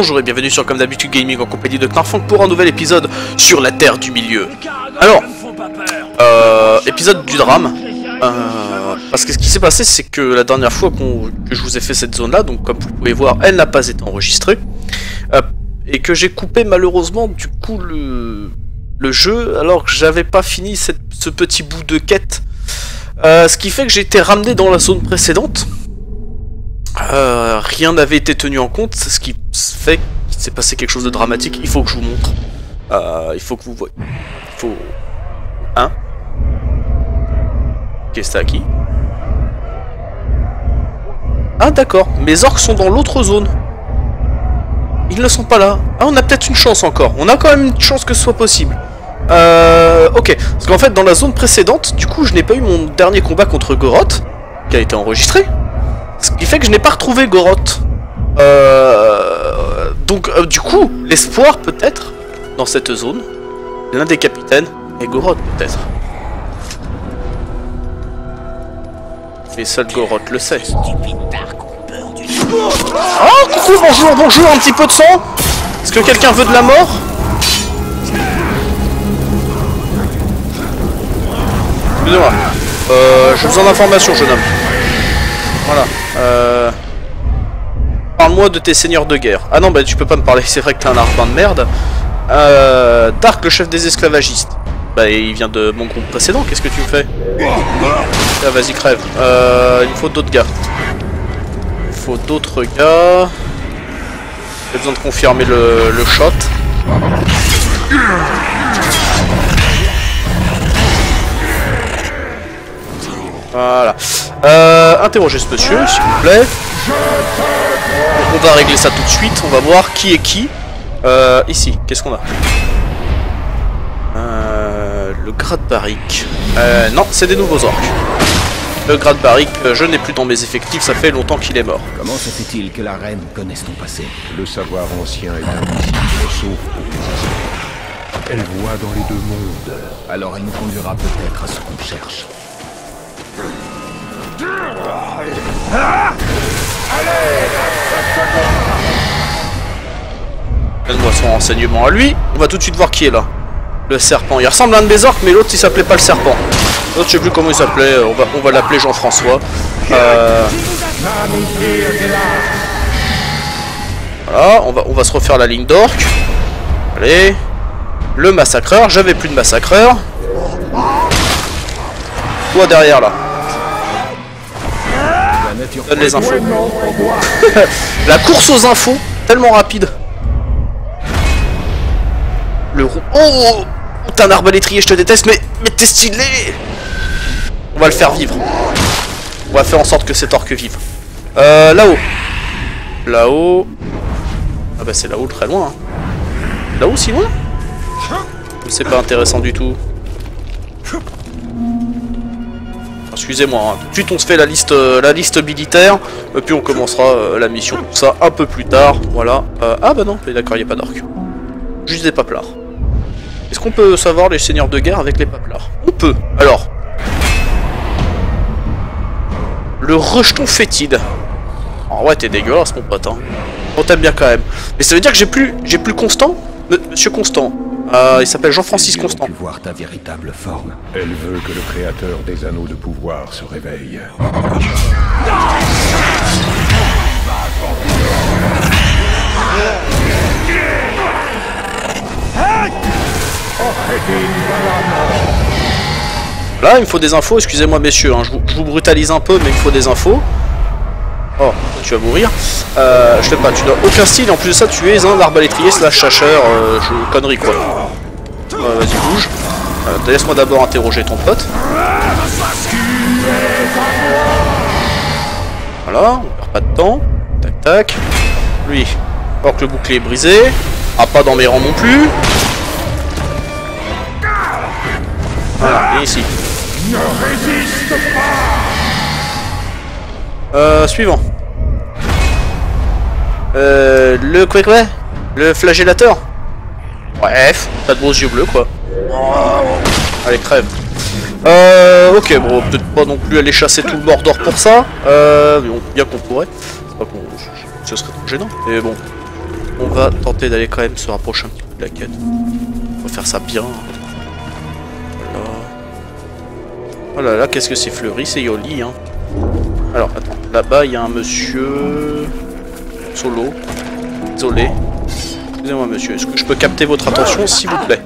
bonjour et bienvenue sur Comme d'habitude Gaming en compagnie de Knarfunk pour un nouvel épisode sur la Terre du Milieu. Alors, épisode du drame. Parce que ce qui s'est passé, c'est que la dernière fois que je vous ai fait cette zone-là, donc comme vous pouvez voir, elle n'a pas été enregistrée. Et que j'ai coupé malheureusement du coup le jeu, alors que j'avais pas fini ce petit bout de quête. Ce qui fait que j'ai été ramené dans la zone précédente. Rien n'avait été tenu en compte, ce qui fait qu'il s'est passé quelque chose de dramatique. Il faut que je vous montre. Il faut que vous voyez. Il faut... Hein? Qu'est-ce que c'est à qui? Ah d'accord, mes orques sont dans l'autre zone. Ils ne sont pas là. Ah, on a peut-être une chance encore. On a quand même une chance que ce soit possible. Ok. Parce qu'en fait, dans la zone précédente, du coup, je n'ai pas eu mon dernier combat contre Goroth, qui a été enregistré. Ce qui fait que je n'ai pas retrouvé Goroth. Donc, du coup, l'espoir, peut-être, dans cette zone, l'un des capitaines est Goroth, peut-être. Mais seul Goroth le sait. Oh, coucou, bonjour, bonjour, un petit peu de sang. Est-ce que quelqu'un veut de la mort? Excusez-moi. J'ai besoin d'informations, jeune homme. Voilà. Parle-moi de tes seigneurs de guerre. Ah non, bah tu peux pas me parler, c'est vrai que t'es un arbin de merde. Dark, le chef des esclavagistes. Bah il vient de mon groupe précédent, qu'est-ce que tu me fais? Ah, vas-y, crève. Il me faut d'autres gars. Il faut d'autres gars. J'ai besoin de confirmer le shot. Voilà. Interrogez ce monsieur, s'il vous plaît. On va régler ça tout de suite. On va voir qui est qui. Ici, qu'est-ce qu'on a? Le grade barrique. Non, c'est des nouveaux orques. Le grade barrique, je n'ai plus dans mes effectifs, ça fait longtemps qu'il est mort. Comment se fait-il que la reine connaisse ton passé? Le savoir ancien est invisible, sauf pour les anciens. Elle voit dans les deux mondes. Alors elle nous conduira peut-être à ce qu'on cherche. Donne-moi son renseignement à lui. On va tout de suite voir qui est là. Le serpent. Il ressemble à un de mes orques, mais l'autre il s'appelait pas le serpent. L'autre je sais plus comment il s'appelait. On va l'appeler Jean-François. Voilà, on va se refaire la ligne d'orques. Allez. Le massacreur. J'avais plus de massacreur. Toi derrière là. Donne les infos. La course aux infos, tellement rapide. Le roux. Oh, t'es un arbalétrier, je te déteste, mais t'es stylé. On va le faire vivre. On va faire en sorte que cet orque vive. Là-haut. Là-haut. Ah bah c'est là-haut, très loin. Hein. Là-haut, si loin? C'est pas intéressant du tout. Excusez-moi, hein. Tout de suite on se fait la liste militaire, et puis on commencera la mission, tout ça un peu plus tard, voilà. Ah bah non, d'accord, il n'y a pas d'orques. Juste des paplards. Est-ce qu'on peut savoir les seigneurs de guerre avec les paplards? On peut. Alors. Le rejeton fétide. Oh ouais, t'es dégueulasse mon pote, hein. On t'aime bien quand même. Mais ça veut dire que j'ai plus Constant? Monsieur Constant. Il s'appelle Jean-Francis Constant. Tu voir ta véritable forme. Elle veut que le créateur des anneaux de pouvoir se réveille. Là, il me faut des infos, excusez-moi messieurs, hein, je vous brutalise un peu, mais il me faut des infos. Oh, tu vas mourir. Je sais pas, tu n'as aucun style, en plus de ça, tu es un arbalétrier slash chacheur, connerie quoi. Vas-y, bouge. Laisse-moi d'abord interroger ton pote. Voilà, on perd pas de temps. Tac, tac. Lui, alors que le bouclier est brisé. Ah, pas dans mes rangs non plus. Voilà, et ici. Ne résiste pas. Suivant. Le quoi? Le flagellateur. Bref, t'as de beaux yeux bleus quoi. Allez, crève. Ok, bon, peut-être pas non plus aller chasser tout le Mordor pour ça. Mais bon, bien qu'on pourrait. C'est pas qu'on... Ce serait trop gênant. Mais bon. on va tenter d'aller quand même se rapprocher un petit peu de la quête. On va faire ça bien. Voilà. Oh là là, qu'est-ce que c'est fleuri, c'est Yoli, hein. Alors, attends, là-bas, il y a un monsieur... Solo. Désolé. Excusez-moi, monsieur, est-ce que je peux capter votre attention, s'il vous plaît?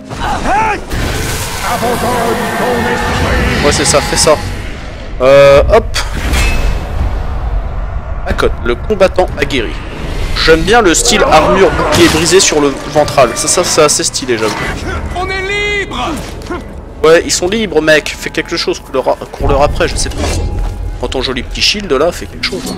Ouais, c'est ça, fais ça. Hop. D'accord, le combattant aguerri. J'aime bien le style armure bouclier brisé sur le ventral. Ça c'est assez stylé, j'avoue. On est libre. Ouais, ils sont libres, mec. Fais quelque chose, cours-leur après, je sais pas. Prends ton joli petit shield là, fais quelque chose.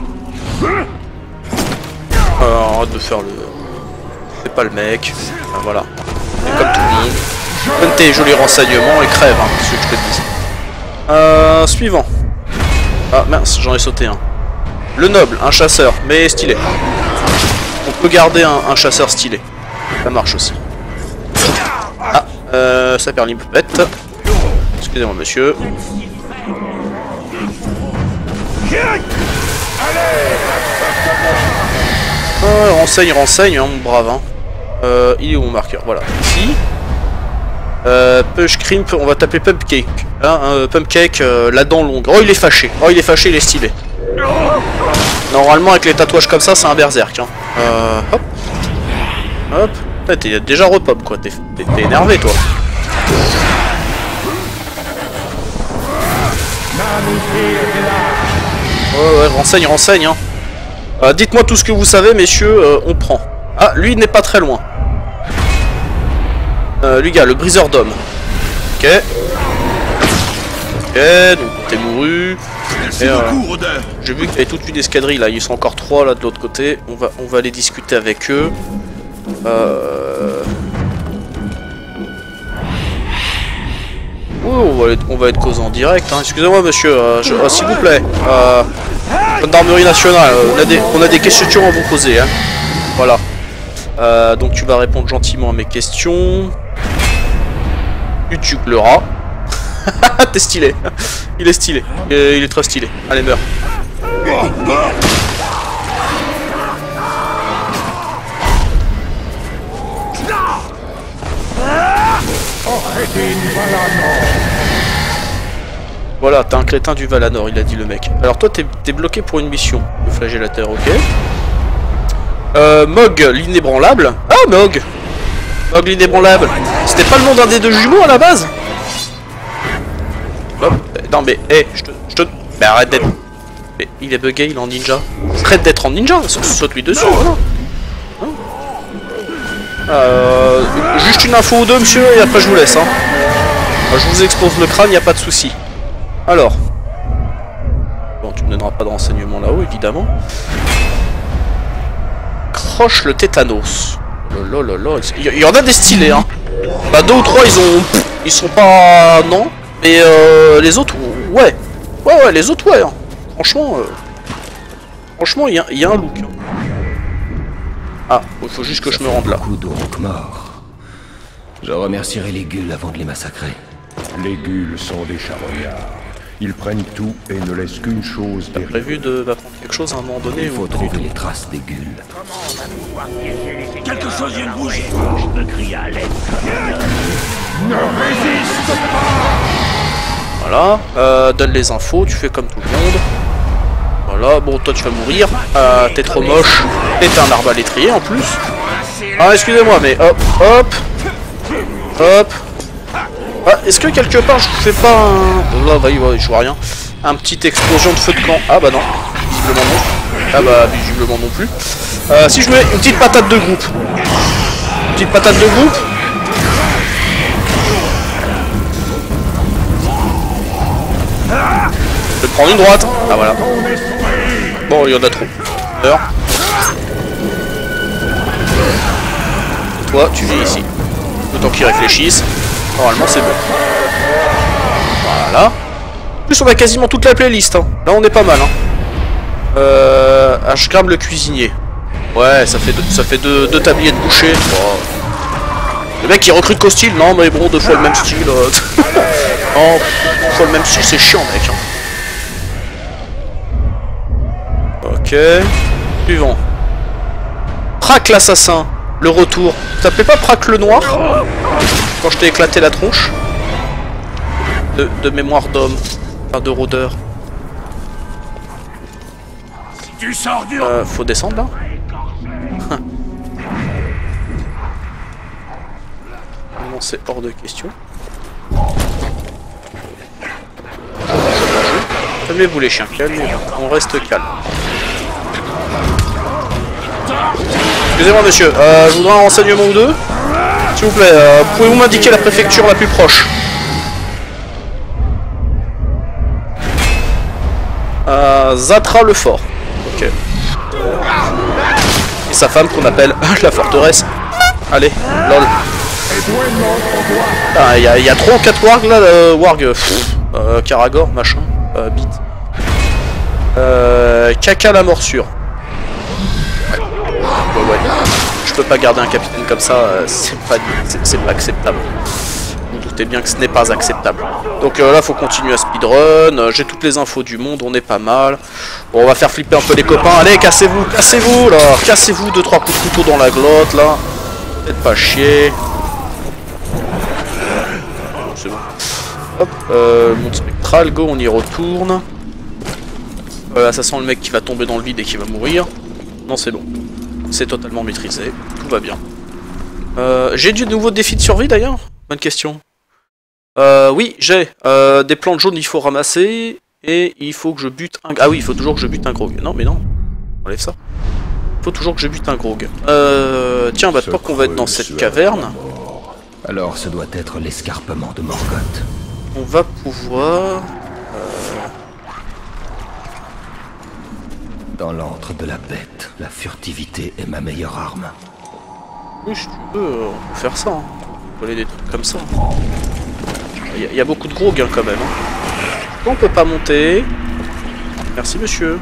Arrête de faire le... C'est pas le mec. Enfin, voilà. Et comme tout le monde. Donne tes jolis renseignements et crève, hein, ce que je te dis. Suivant. Ah mince, j'en ai sauté un. Le noble, un chasseur, mais stylé. On peut garder un chasseur stylé. Ça marche aussi. Ah, ça perd l'impette. Excusez-moi, monsieur. Renseigne, hein, mon brave. Hein. Il est où mon marqueur? Voilà, ici. Push Crimp, on va taper Pumpcake. Hein, Pumpcake, la dent longue. Oh, il est fâché. Oh, il est fâché, il est stylé. Normalement, avec les tatouages comme ça, c'est un berserk. Hein. Hop. Hop. T'es déjà repop, quoi. T'es énervé, toi. Ouais, renseigne, hein. Dites-moi tout ce que vous savez, messieurs, on prend. Ah, lui, il n'est pas très loin. Lui, gars, le briseur d'hommes. Ok. Ok, donc t'es mouru. J'ai vu qu'il y avait toute une escadrille là, ils sont encore 3 là de l'autre côté. On va aller discuter avec eux. Oh, on va être causé en direct. Hein. Excusez-moi, monsieur, s'il vous plaît. Gendarmerie nationale, on a des questions à vous poser. Hein. Voilà. Donc tu vas répondre gentiment à mes questions. Tu le rat. T'es stylé. Il est stylé. Il est très stylé. Allez, meurs. Voilà, t'es un crétin du Valanor, il a dit le mec. Alors toi, t'es bloqué pour une mission. Le flagellateur, ok. Mog, l'inébranlable. Ah, Mog. Mog, l'inébranlable. C'était pas le nom d'un des deux jumeaux à la base? Hop. Non mais, hé, je te... Mais arrête d'être... Mais il est bugué, il est en ninja. Arrête d'être en ninja, saute-lui dessus, voilà. Juste une info ou deux, monsieur, et après je vous laisse, hein. Je vous expose le crâne, y a pas de souci. Alors. Bon, tu me donneras pas de renseignements là-haut, évidemment. Croche le tétanos. Lolololo. Il y en a des stylés, hein. Bah, 2 ou 3, ils sont pas... Non. Mais les autres, ouais. Ouais, les autres, ouais. Hein. Franchement, il y a un look. Hein. Ah, il faut juste que je me rende là. Beaucoup d'orques morts. Je remercierai les Guls avant de les massacrer. Les Guls sont des charognards. Ils prennent tout et ne laissent qu'une chose derrière. T'as prévu d'apprendre quelque chose à un moment donné? Il faut trouver les traces des Guls. Quelque chose vient de bouger. Je me crie à l'aide. Ne résiste pas. Voilà, donne les infos, tu fais comme tout le monde. Voilà, bon, toi tu vas mourir. T'es trop moche. Et t'es un arbalétrier en plus. Ah, excusez-moi, mais hop, hop. Hop. Ah, est-ce que quelque part je fais pas un... Là, bah, je vois rien. Un petite explosion de feu de camp. Ah bah non, visiblement non. Ah bah visiblement non plus. Si je mets une petite patate de groupe. Une petite patate de groupe. Je vais prendre une droite. Ah voilà. Bon, il y en a trop. Alors. Toi, tu viens ici. Le temps qu'ils réfléchissent. Normalement c'est bon. Voilà. En plus on a quasiment toute la playlist. Hein. Là on est pas mal. Hein. Ashgram le cuisinier. Ouais, ça fait deux tabliers de boucher. Oh. Le mec il recrute qu'au style. Non mais bon, 2 fois le même style. Non, 2 fois le même style, c'est chiant mec. Hein. Ok. Suivant. Praque l'assassin, le retour. Tu t'appelais pas Praque le noir? Quand je t'ai éclaté la tronche? De mémoire d'homme. Enfin, de rôdeur. Tu sors du... Faut descendre là? Non, c'est hors de question. Calmez-vous les chiens, calmez-vous. On reste calme. Excusez-moi monsieur, je voudrais un renseignement ou deux. S'il vous plaît, pouvez-vous m'indiquer la préfecture la plus proche? Zatra le fort. Ok. Et sa femme qu'on appelle la forteresse. Allez, lol. Ah, y a 3 ou 4 wargs là, warg. Karagor, machin. Bit. Caca la morsure. Ouais. Je peux pas garder un capitaine comme ça, c'est pas acceptable. Vous doutez bien que ce n'est pas acceptable. Donc là, faut continuer à speedrun. J'ai toutes les infos du monde, on est pas mal. Bon, on va faire flipper un peu les copains. Allez, cassez-vous là. Cassez-vous 2-3 coups de couteau dans la glotte là. Faites pas chier. C'est bon. Hop, monde spectral, go, on y retourne. Ça sent le mec qui va tomber dans le vide et qui va mourir. Non, c'est bon. C'est totalement maîtrisé. Tout va bien. J'ai du nouveau défi de survie d'ailleurs? Bonne question. Oui, j'ai des plantes jaunes, il faut ramasser. Et il faut que je bute un... Ah oui, il faut toujours que je bute un grog. Non, mais non. Enlève ça. Il faut toujours que je bute un grog. Tiens, bah, toi qu'on va être dans cette caverne. Alors, ce doit être l'escarpement de Morgoth. On va pouvoir... Dans l'antre de la bête, la furtivité est ma meilleure arme. Oui, si tu veux, on peut faire ça. Hein. On peut aller des trucs comme ça. Il y a beaucoup de grog hein, quand même. Hein. On peut pas monter. Merci monsieur.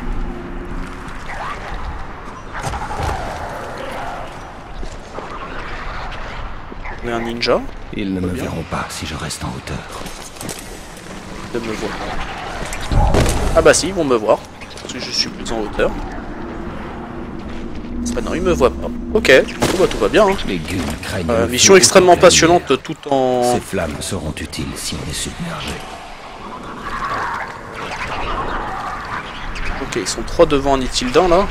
On est un ninja. Ils ne me verront pas si je reste en hauteur. De me voir. Ah bah si, ils vont me voir. Parce que je suis plus en hauteur. Ah non, ils me voient pas. Ok, tout va bien. Hein. Les ghouls craignent mission extrêmement passionnante tout en... Ces flammes seront utiles si on est submergé. Ok, ils sont 3 devant Nithildan là.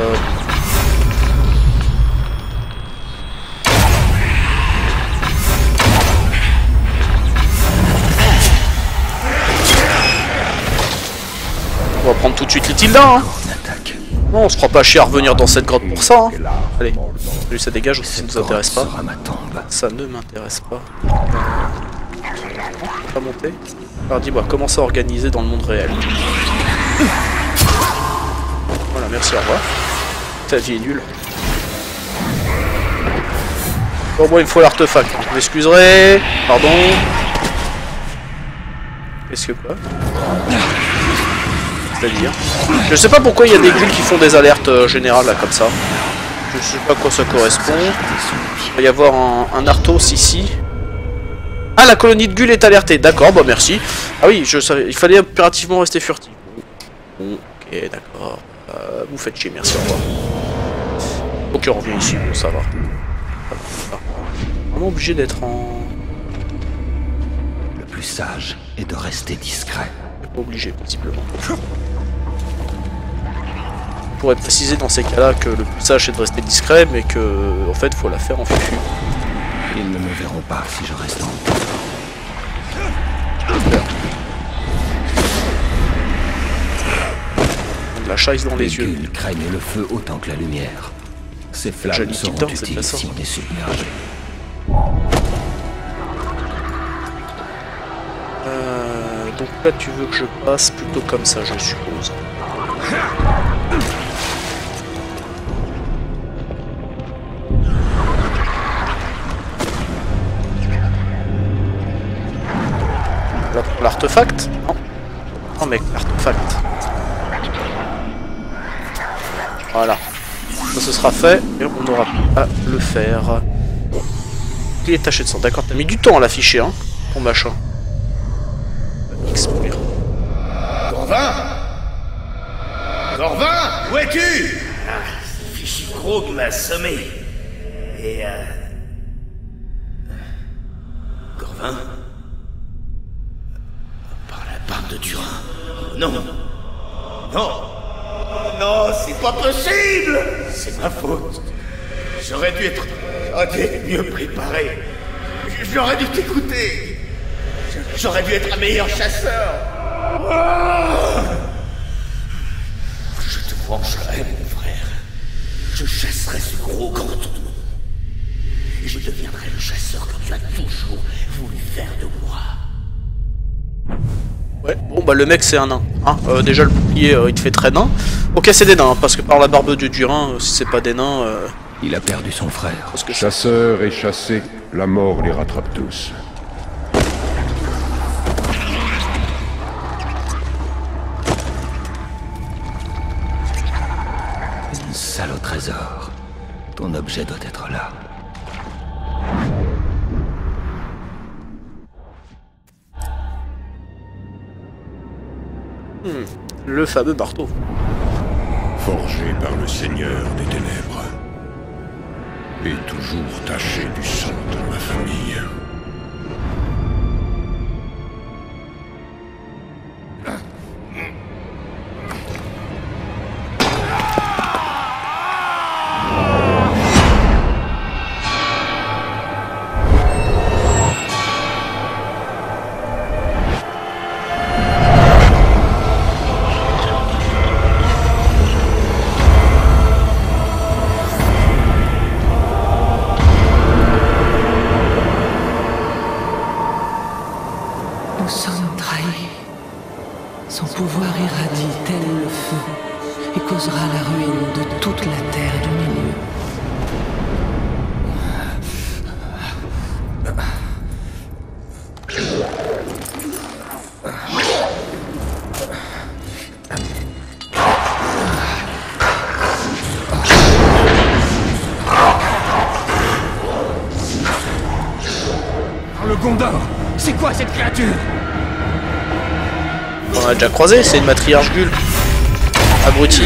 On va prendre tout de suite Nithildan. Hein. Non, on se prend pas chier à revenir dans cette grotte pour ça. Hein. Allez, lui ça dégage, ça ne nous intéresse pas. Ça ne m'intéresse pas. Non, je peux pas monter. Alors dis-moi, comment ça organiser dans le monde réel? Voilà, merci, au revoir. Ta vie est nulle. Bon, il me faut l'artefact. Vous m'excuserez. Pardon. Qu'est-ce que quoi? C'est-à-dire, je sais pas pourquoi il y a des ghouls qui font des alertes générales là comme ça. Je sais pas à quoi ça correspond. Il va y avoir un Arthos ici. Ah, la colonie de ghouls est alertée. D'accord, bah merci. Ah oui, je savais. Il fallait impérativement rester furtif. Ok, d'accord. Vous faites chier, merci, au revoir. Ok, on revient ici, bon, ça va. Vraiment obligé d'être en... Le plus sage est de rester discret. Pas obligé, possiblement. On pourrait préciser dans ces cas-là que le plus sage est de rester discret, mais que, en fait, faut la faire en fufu. Ils ne me verront pas si je reste en de la chaise dans les yeux. Les ghouls craignent le feu autant que la lumière. Ces flammes seront utiles si on est submergé. Donc là, tu veux que je passe plutôt comme ça, je suppose. Là pour l'artefact? Non. Oh mec, l'artefact. Voilà. Ça ce sera fait et on n'aura pas à le faire. Il est taché de sang. D'accord, t'as mis du temps à l'afficher, hein, ton machin. Expire. Corvin, où es-tu? Fichu Krog m'a assommé. Et Corvin? Par la barbe de Durin. Non. Non. Non, c'est pas possible. C'est ma faute. J'aurais dû être mieux préparé. J'aurais dû t'écouter. J'aurais dû être un meilleur chasseur. Je te vengerai, mon frère. Je chasserai ce gros grand tournon. Et je deviendrai le chasseur que tu as toujours voulu faire de moi. Ouais, bon bah le mec c'est un nain. Hein. Déjà le bouclier il te fait très nain. Ok, c'est des nains, parce que par la barbe de Durin, si c'est pas des nains... Il a perdu son frère. Parce que Chasseurs et chassés, la mort les rattrape tous. Salaud trésor. Ton objet doit être là. le fameux marteau. Forgé par le Seigneur des Ténèbres. Et toujours taché du sang de ma famille. Nous sommes trahis. Son pouvoir irradie tel le feu et causera la ruine de toute la terre du milieu. Le Gondor, c'est quoi cette créature? On a déjà croisé, c'est une matriarche Gul. Abruti.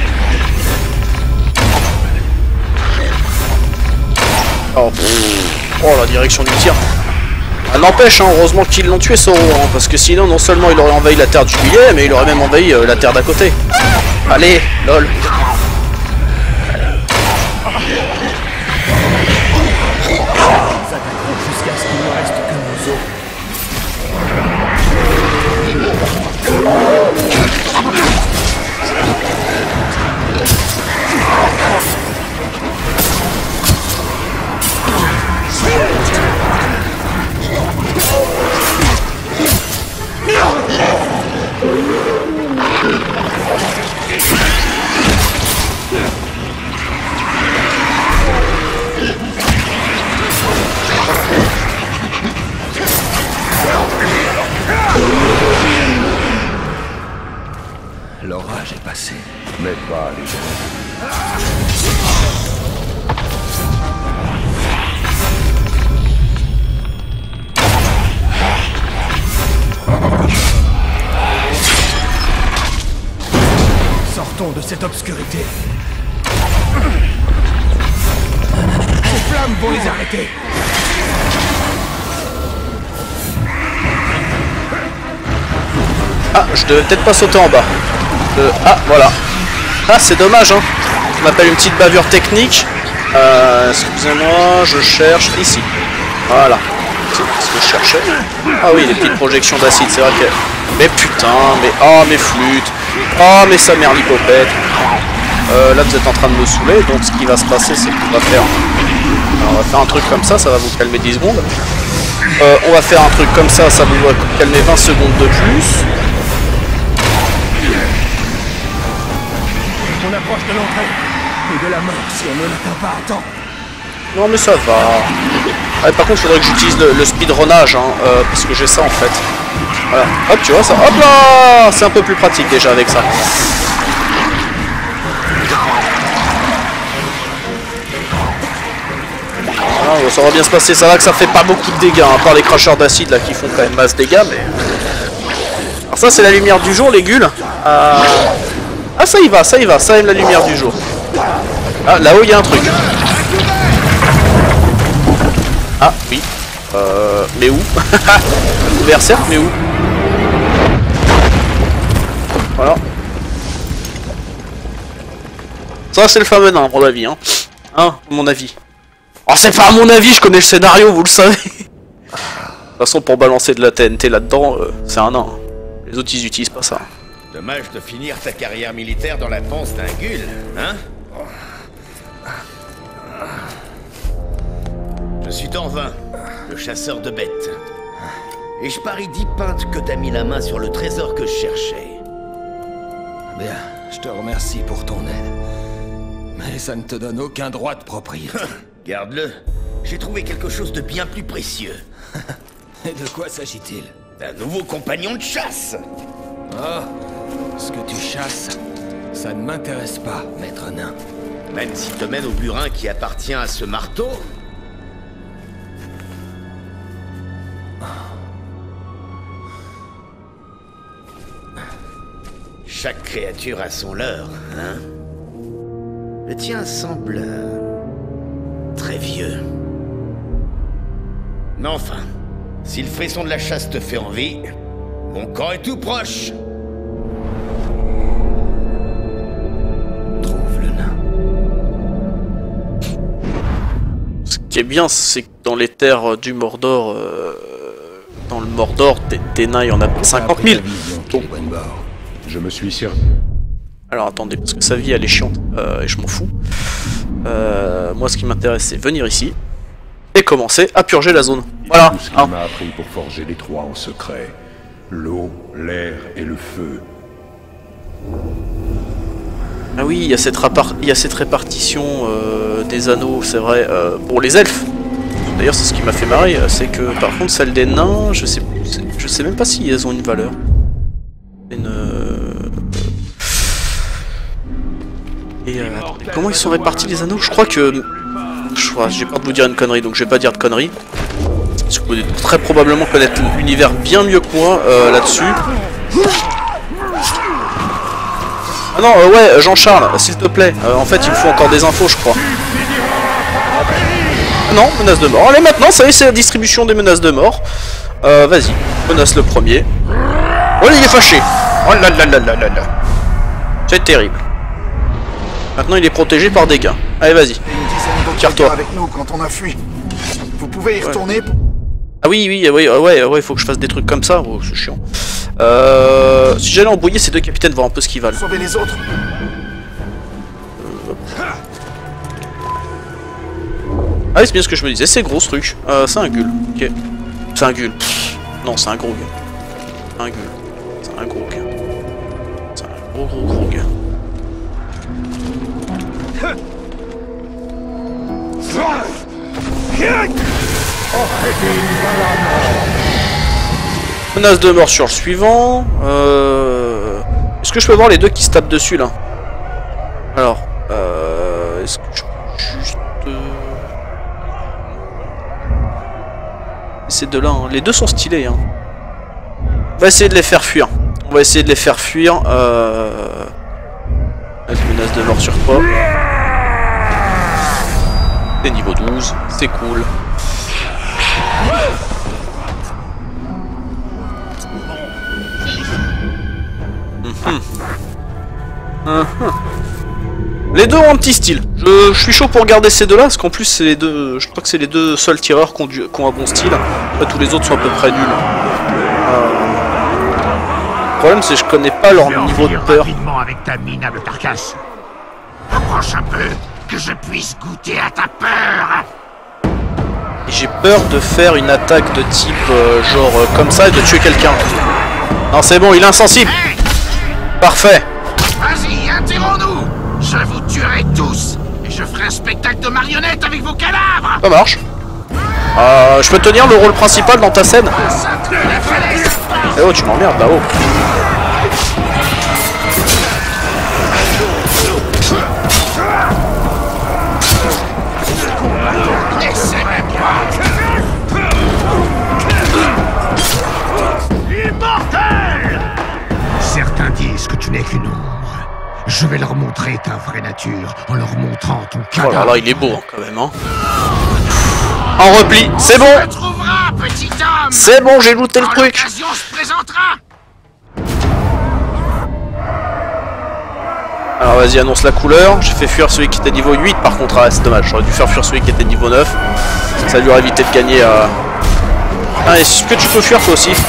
Oh, oh la direction du tir. Ah, n'empêche, hein, heureusement qu'ils l'ont tué Sauron, hein, parce que sinon non seulement il aurait envahi la terre du Jubilé, mais il aurait même envahi la terre d'à côté. Allez, lol. Jusqu'à ce qu'il ne reste que nos os. L'orage est passé. Mais pas les gens. Sortons de cette obscurité. Ces flammes vont les arrêter. Ah, je devais peut-être pas sauter en bas. Ah, voilà. Ah, c'est dommage, hein. On appelle une petite bavure technique. Excusez-moi, je cherche ici. Voilà. C'est ce que je cherchais. Ah oui, les petites projections d'acide, c'est vrai que... Mais putain, mais... Oh, mes flûtes. Oh, mais sa mère l'hypopète. Là, vous êtes en train de me saouler, donc ce qui va se passer, c'est qu'on va faire... Alors, on va faire un truc comme ça va vous calmer 10 secondes. On va faire un truc comme ça va vous calmer 20 secondes de plus. On approche de l'entrée et de la mort si on ne l'atteint pas à temps. Non mais ça va. Ah, par contre, il faudrait que j'utilise le speedrunnage, hein, parce que j'ai ça en fait. Voilà. Hop, tu vois ça. Hop là, c'est un peu plus pratique déjà avec ça. Ah, ça va bien se passer. Ça va que ça fait pas beaucoup de dégâts, hein, par les cracheurs d'acide là qui font quand même masse dégâts, mais. Alors ça c'est la lumière du jour, les gueules. Ah ça y va, ça aime la lumière du jour. Ah, là-haut, il y a un truc. Ah, oui. Mais où? Ouvert, certes, mais où? Voilà. Ça, c'est le fameux nain, à mon avis, hein. Hein, à mon avis. Oh, c'est pas à mon avis, je connais le scénario, vous le savez. De toute façon, pour balancer de la TNT là-dedans, c'est un nain. Les autres, ils utilisent pas ça. Dommage de finir ta carrière militaire dans la panse d'un Gull, hein? Je suis Torvin, le chasseur de bêtes. Et je parie 10 pintes que t'as mis la main sur le trésor que je cherchais. Bien, je te remercie pour ton aide. Mais ça ne te donne aucun droit de propriété. Garde-le. J'ai trouvé quelque chose de bien plus précieux. Et de quoi s'agit-il? Un nouveau compagnon de chasse. Ah, ce que tu chasses, ça ne m'intéresse pas, maître nain. Même s'il te mène au burin qui appartient à ce marteau. Chaque créature a son leurre, hein? Le tien semble... très vieux. Mais enfin, si le frisson de la chasse te fait envie, mon camp est tout proche. Trouve le nain. Ce qui est bien, c'est que dans les terres du Mordor, dans le Mordor, des nains, il y en a 50 000. Donc... Je me suis servi. Alors attendez, parce que sa vie elle est chiante, et je m'en fous. Moi ce qui m'intéresse c'est venir ici, et commencer à purger la zone. Voilà. Tout ce qu'il m'a appris pour forger les trois en secret. L'eau, l'air et le feu. Ah oui, il y a cette répartition des anneaux, c'est vrai, pour les elfes. D'ailleurs c'est ce qui m'a fait marrer, c'est que par contre celle des nains, je sais même pas si elles ont une valeur. Comment ils sont répartis les anneaux? Je crois que... j'ai peur de vous dire une connerie, donc je vais pas dire de conneries. Parce que vous devez très probablement connaître l'univers bien mieux que moi là-dessus. Ah non, ouais, Jean-Charles, s'il te plaît. En fait, il me faut encore des infos, je crois. Ah non, menace de mort. Allez, maintenant, ça y est, c'est la distribution des menaces de mort. Vas-y, menace le premier. Oh, il est fâché. Oh là là là là là là. C'est terrible. Maintenant, il est protégé par des gains. Allez, vas-y. Tire-toi. Avec nous quand on a fui. Vous pouvez y retourner. Ah oui, ouais, faut que je fasse des trucs comme ça. Oh, c'est chiant. Si j'allais embrouiller ces deux capitaines, voir un peu ce qu'ils valent. Sauver les autres. Ah oui, c'est bien ce que je me disais. C'est gros ce truc. C'est un Gull. Ok. C'est un Gull. Non, c'est un gros gars. C'est un Gull. C'est un gros gars. C'est un gros gars. Menace de mort sur le suivant. Est-ce que je peux voir les deux qui se tapent dessus là? Alors, est-ce que je peux juste... Ces deux là, hein. Les deux sont stylés. Hein. On va essayer de les faire fuir. Menace de mort sur toi. C'est niveau 12, c'est cool. Les deux ont un petit style. Je suis chaud pour garder ces deux-là, parce qu'en plus c'est les deux. Je crois que c'est les deux seuls tireurs qui ont un bon style. Après, tous les autres sont à peu près nuls. Le problème c'est que je connais pas leur niveau de peur. Rapidement avec ta minable carcasse. Approche un peu, que je puisse goûter à ta peur. Et j'ai peur de faire une attaque de type genre comme ça et de tuer quelqu'un. Non c'est bon, il est insensible. Hey, parfait. vas-y, interromps-nous. Je vous tuerai tous. Et je ferai un spectacle de marionnettes avec vos cadavres. Ça marche. Je peux tenir le rôle principal dans ta scène. Eh oh, tu m'emmerdes là-haut. Immortel! Certains disent que tu n'es qu'une ombre. Je vais leur montrer ta vraie nature en leur montrant ton cadavre. Oh là là, il est beau hein, quand même. Hein. En repli, c'est bon. On se retrouvera, petit homme. C'est bon, j'ai looté le Quand truc. l'occasion se présentera. Alors vas-y, annonce la couleur. J'ai fait fuir celui qui était niveau 8 par contre. Ah, c'est dommage, j'aurais dû faire fuir celui qui était niveau 9. Ça lui aurait évité de gagner à... Ah, est-ce que tu peux fuir toi aussi?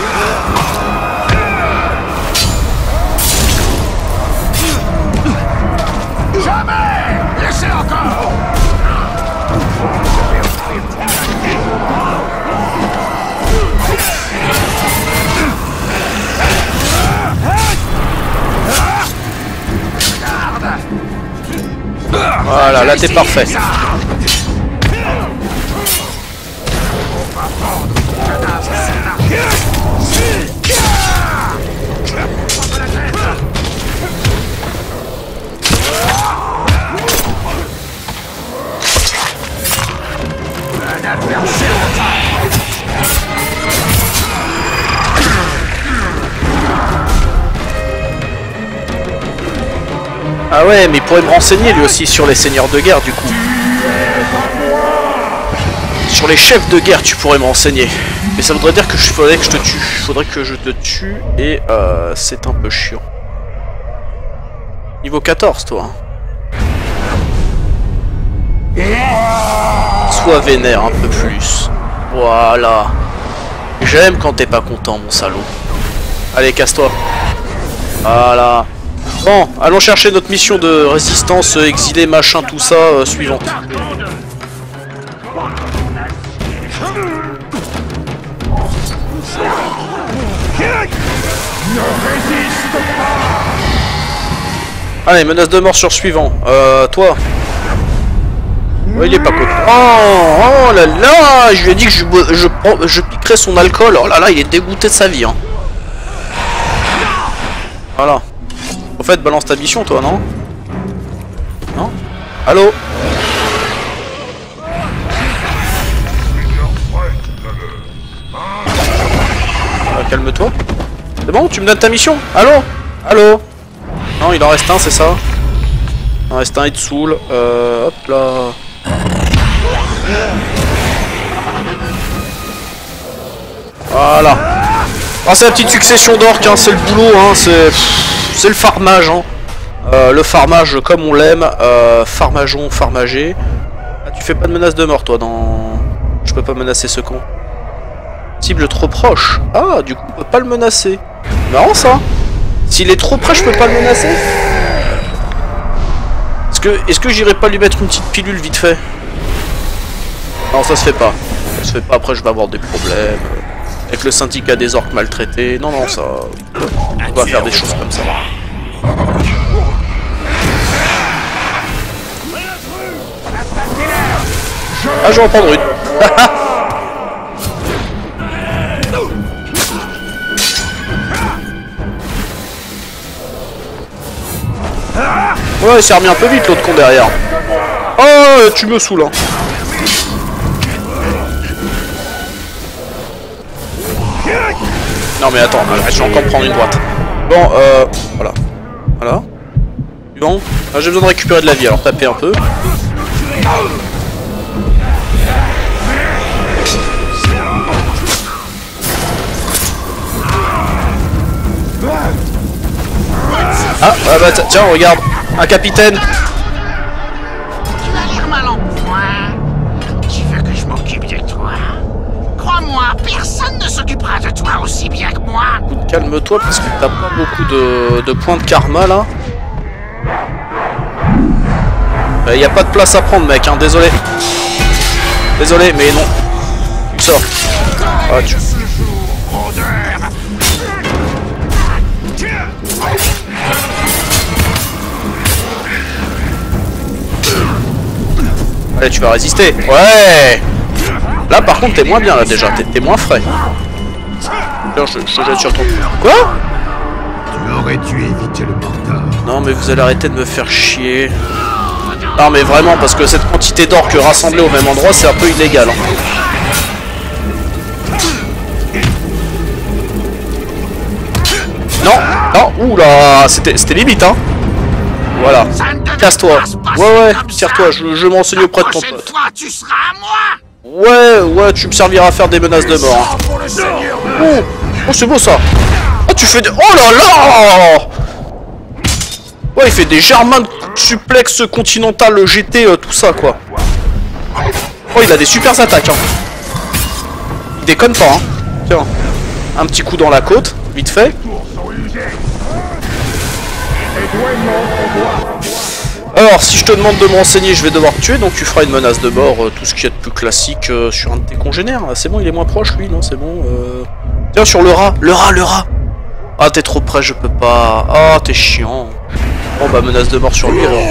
Jamais. Laissez encore. Voilà, là t'es parfait. Ah ouais, mais il pourrait me renseigner lui aussi sur les seigneurs de guerre du coup. Sur les chefs de guerre tu pourrais me renseigner. Mais ça voudrait dire que faudrait que je te tue. Faudrait que je te tue et c'est un peu chiant. Niveau 14 toi. Sois vénère un peu plus. Voilà. J'aime quand t'es pas content mon salaud. Allez casse-toi. Voilà. Bon, allons chercher notre mission de résistance, exilé, machin, tout ça, suivante. Allez, menace de mort sur suivant. Toi. Oh, il est pas content. Oh là là, je lui ai dit que je piquerais son alcool. Oh là là, il est dégoûté de sa vie. Hein. Voilà. En fait, balance ta mission, toi, non? Non? Allô? Calme-toi. C'est bon? Tu me donnes ta mission? Allô? Allô? Non, il en reste un, c'est ça? Il en reste un, il te saoule. Hop là. Voilà. Ah, c'est la petite succession d'orques, hein, c'est le boulot, hein, c'est le farmage, hein. Le farmage comme on l'aime, farmageon, farmagé. Ah, tu fais pas de menace de mort, toi, dans... Je peux pas menacer ce con. Cible trop proche. Ah, du coup, on peut pas le menacer. Marrant, ça. S'il est trop près, je peux pas le menacer. Est-ce que j'irai pas lui mettre une petite pilule vite fait? Non, ça se fait pas. Ça se fait pas, après je vais avoir des problèmes. Avec le syndicat des orques maltraités. Non, non, ça... On va faire des choses comme ça. Ah, je vais en prendre une. Ouais, il s'est remis un peu vite l'autre con derrière. Oh, tu me saoules, hein. Non mais attends, je vais encore prendre une droite. Bon, voilà. Voilà. Suivant. Ah, j'ai besoin de récupérer de la vie, alors tapez un peu. Ah, bah tiens, regarde. Un capitaine. Tu vas lire mal en point. Tu veux que je m'occupe de toi? Crois-moi, personne ne s'occupera de toi aussi bien que moi. Calme-toi parce que t'as pas beaucoup de points de karma là. Y a pas de place à prendre mec, hein, désolé. Désolé, mais non. Tu sors. Ah, tu... Allez, tu vas résister. Ouais. Là, par contre, t'es moins bien, là, déjà. T'es moins frais. Tiens, je jette sur ton... Quoi? Tu aurais dû éviter le porteur. Non, mais vous allez arrêter de me faire chier. Non, mais vraiment, parce que cette quantité d'orques rassemblée au même endroit, c'est un peu illégal. Hein. Non, non, oula, c'était limite, hein. Voilà. Casse-toi. Ouais, comme tire-toi, ça. je m'enseigne auprès de ton La prochaine pote. fois, tu seras à moi. Ouais, tu me serviras à faire des menaces de mort. Hein. Oh, c'est beau ça. Oh, tu fais des... Oh là là. Ouais, il fait des German suplex continental GT, tout ça, quoi. Oh, il a des super attaques, hein. Il déconne pas, hein. Tiens, un petit coup dans la côte, vite fait. Alors, si je te demande de me renseigner, je vais devoir te tuer, donc tu feras une menace de mort, tout ce qu'il y a de plus classique sur un de tes congénères. C'est bon, il est moins proche, lui, non, c'est bon. Tiens, sur le rat. Ah, t'es trop près, je peux pas. Ah, t'es chiant. Bon, bah, menace de mort sur lui, alors.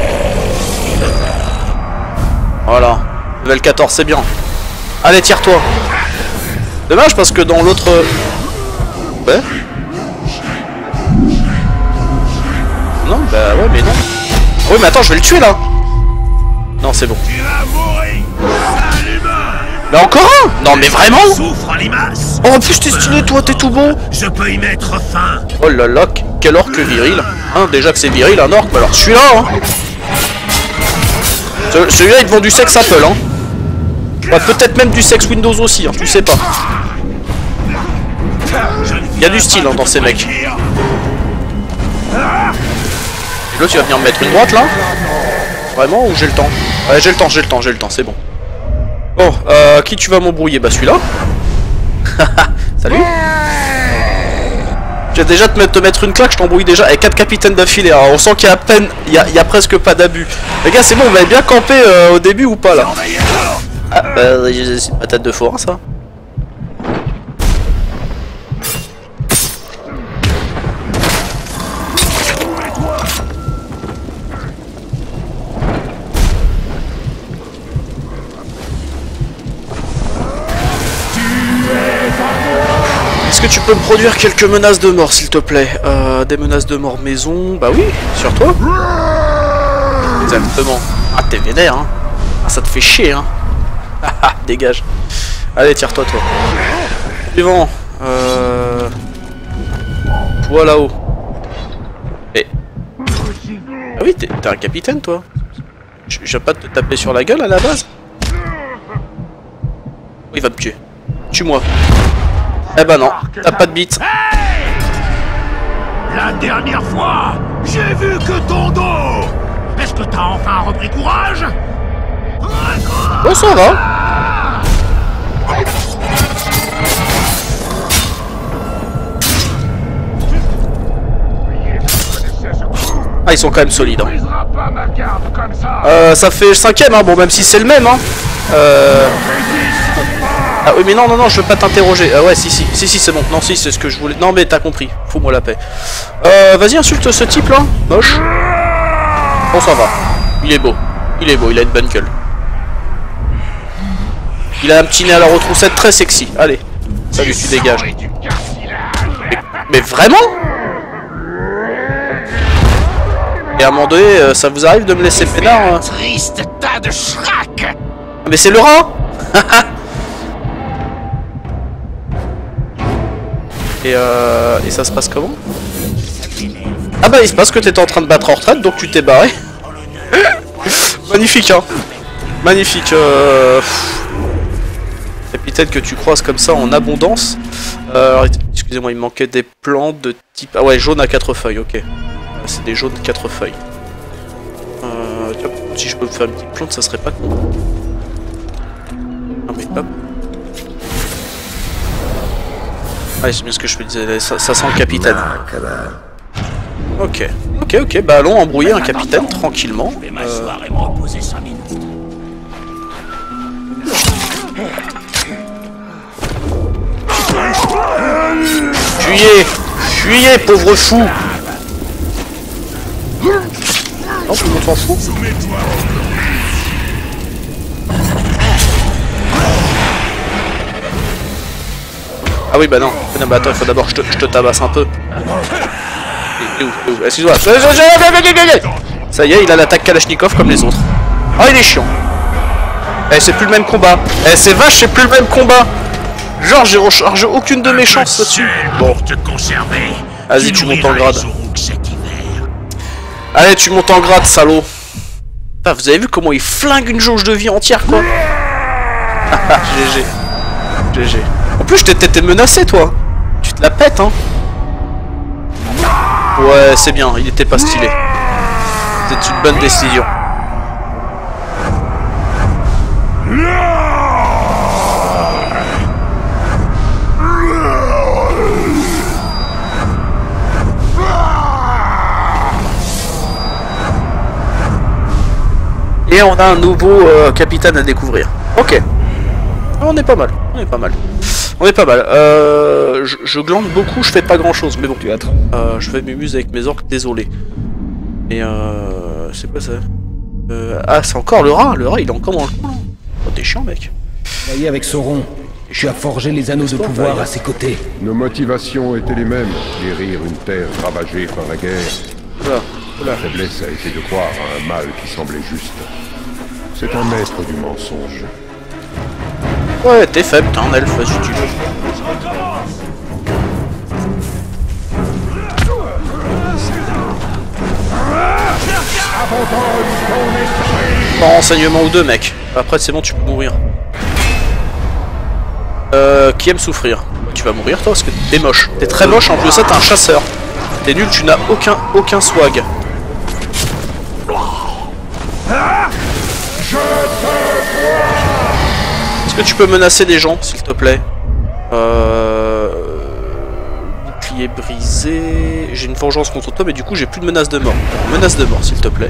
Voilà. Level 14, c'est bien. Allez, tire-toi. Dommage, parce que dans l'autre... Ouais. Non, bah ouais, mais non. Oui, mais attends, je vais le tuer, là. Non, c'est bon. Mais encore un. Non, mais vraiment. Oh, en plus, t'es stylé, toi, t'es tout beau. Je peux y mettre fin. Oh là là, quel orque viril. Hein, déjà que c'est viril, un orque, mais alors celui-là, hein. Celui-là, il te vend du sexe Apple, hein. Bah, peut-être même du sexe Windows aussi, hein, tu sais pas. Il y a du style, hein, dans ces mecs. Et l'autre, tu vas venir me mettre une droite, là. Vraiment, ou j'ai le temps? Ouais, j'ai le temps, c'est bon. Bon, qui tu vas m'embrouiller? Bah, celui-là. Salut. Je vais déjà te mettre une claque, je t'embrouille déjà avec 4 capitaines d'affilée. Alors, on sent qu'il y a à peine, il y a presque pas d'abus. Les gars, c'est bon, vous m'avez bien campé au début ou pas, là? Ah, bah, c'est une patate de forain, ça. Est-ce que tu peux me produire quelques menaces de mort, s'il te plaît? Des menaces de mort maison... Bah oui, sur toi. Exactement. Ah, t'es vénère, hein. Ah, ça te fait chier, hein. Haha, dégage. Allez, tire-toi, toi. Suivant. Toi, là-haut. Eh. Ah oui, t'es un capitaine, toi. Je viens pas de te taper sur la gueule, à la base? Il va me tuer. Tue-moi. Eh ben non, t'as pas de bite. La dernière fois, j'ai vu que ton dos. Est-ce que t'as enfin repris courage? Oh, ça va. Ah, ils sont quand même solides. Hein. Ça fait 5ème, hein. Bon, même si c'est le même. Hein. Ah oui, mais non, je veux pas t'interroger. Ouais, si, c'est bon. Non, si, c'est ce que je voulais. Non, mais t'as compris. Fous-moi la paix. Vas-y, insulte ce type là. Moche. Bon, ça va. Il est beau, il a une bonne gueule. Il a un petit nez à la retroussette très sexy. Allez, salut, tu dégages. Mais vraiment? Et à un moment donné, ça vous arrive de me laisser peinard hein? Triste tas de schrack. Mais c'est le rat. Et ça se passe comment? Ah bah il se passe que t'étais en train de battre en retraite, donc tu t'es barré. Magnifique, hein. Magnifique. Capitaine que tu croises comme ça en abondance. Excusez-moi, il me manquait des plantes de type... Ah ouais, jaune à 4 feuilles, ok. C'est des jaunes 4 feuilles. Tiens, si je peux me faire une petite plante, ça serait pas con. Non mais hop. Ah, c'est bien ce que je me disais, ça sent le capitaine. Ok, bah allons embrouiller un capitaine tranquillement. Je vais m'asseoir et me reposer 5 minutes. Fuyez, pauvre fou. Non, tout le monde s'en fout. Ah oui, bah non, bah attends, il faut d'abord que je te tabasse un peu. T'es où? Excuse-moi. Ça y est, il a l'attaque Kalachnikov comme les autres. Oh, il est chiant. Eh, c'est plus le même combat. Eh, c'est vache, c'est plus le même combat. Genre, j'ai rechargé aucune de mes chances là-dessus. Bon. Te conserver. Vas-y, tu montes en grade. Allez, tu montes en grade, salaud. Ah, vous avez vu comment il flingue une jauge de vie entière, quoi. GG. GG. En plus, je t'étais menacé, toi. Tu te la pètes, hein. Ouais, c'est bien, il était pas stylé. C'était une bonne décision. Et on a un nouveau capitaine à découvrir. Ok. On est pas mal. On est pas mal. On est pas mal. Je glande beaucoup, je fais pas grand chose. Mais bon. Je fais mes muses avec mes orques, désolé. Et c'est quoi ça? Ah, c'est encore le rat. Le rat, il est encore dans le coin. Oh, t'es chiant, mec. Voyez avec Sauron. Tu as forgé les anneaux de pouvoir à ses côtés. Nos motivations étaient les mêmes. Guérir une terre ravagée par la guerre. Voilà. La faiblesse a été de croire à un mal qui semblait juste. C'est un maître du mensonge. Ouais, t'es faible, t'es un elfe, si tu veux. Pas renseignement ou deux, mec. Après, c'est bon, tu peux mourir. Qui aime souffrir? Tu vas mourir, toi, parce que t'es moche. T'es très moche, en plus de ça, t'es un chasseur. T'es nul, tu n'as aucun swag. Est-ce que tu peux menacer des gens, s'il te plaît? Bouclier brisé... J'ai une vengeance contre toi, mais du coup, j'ai plus de menace de mort. Menace de mort, s'il te plaît.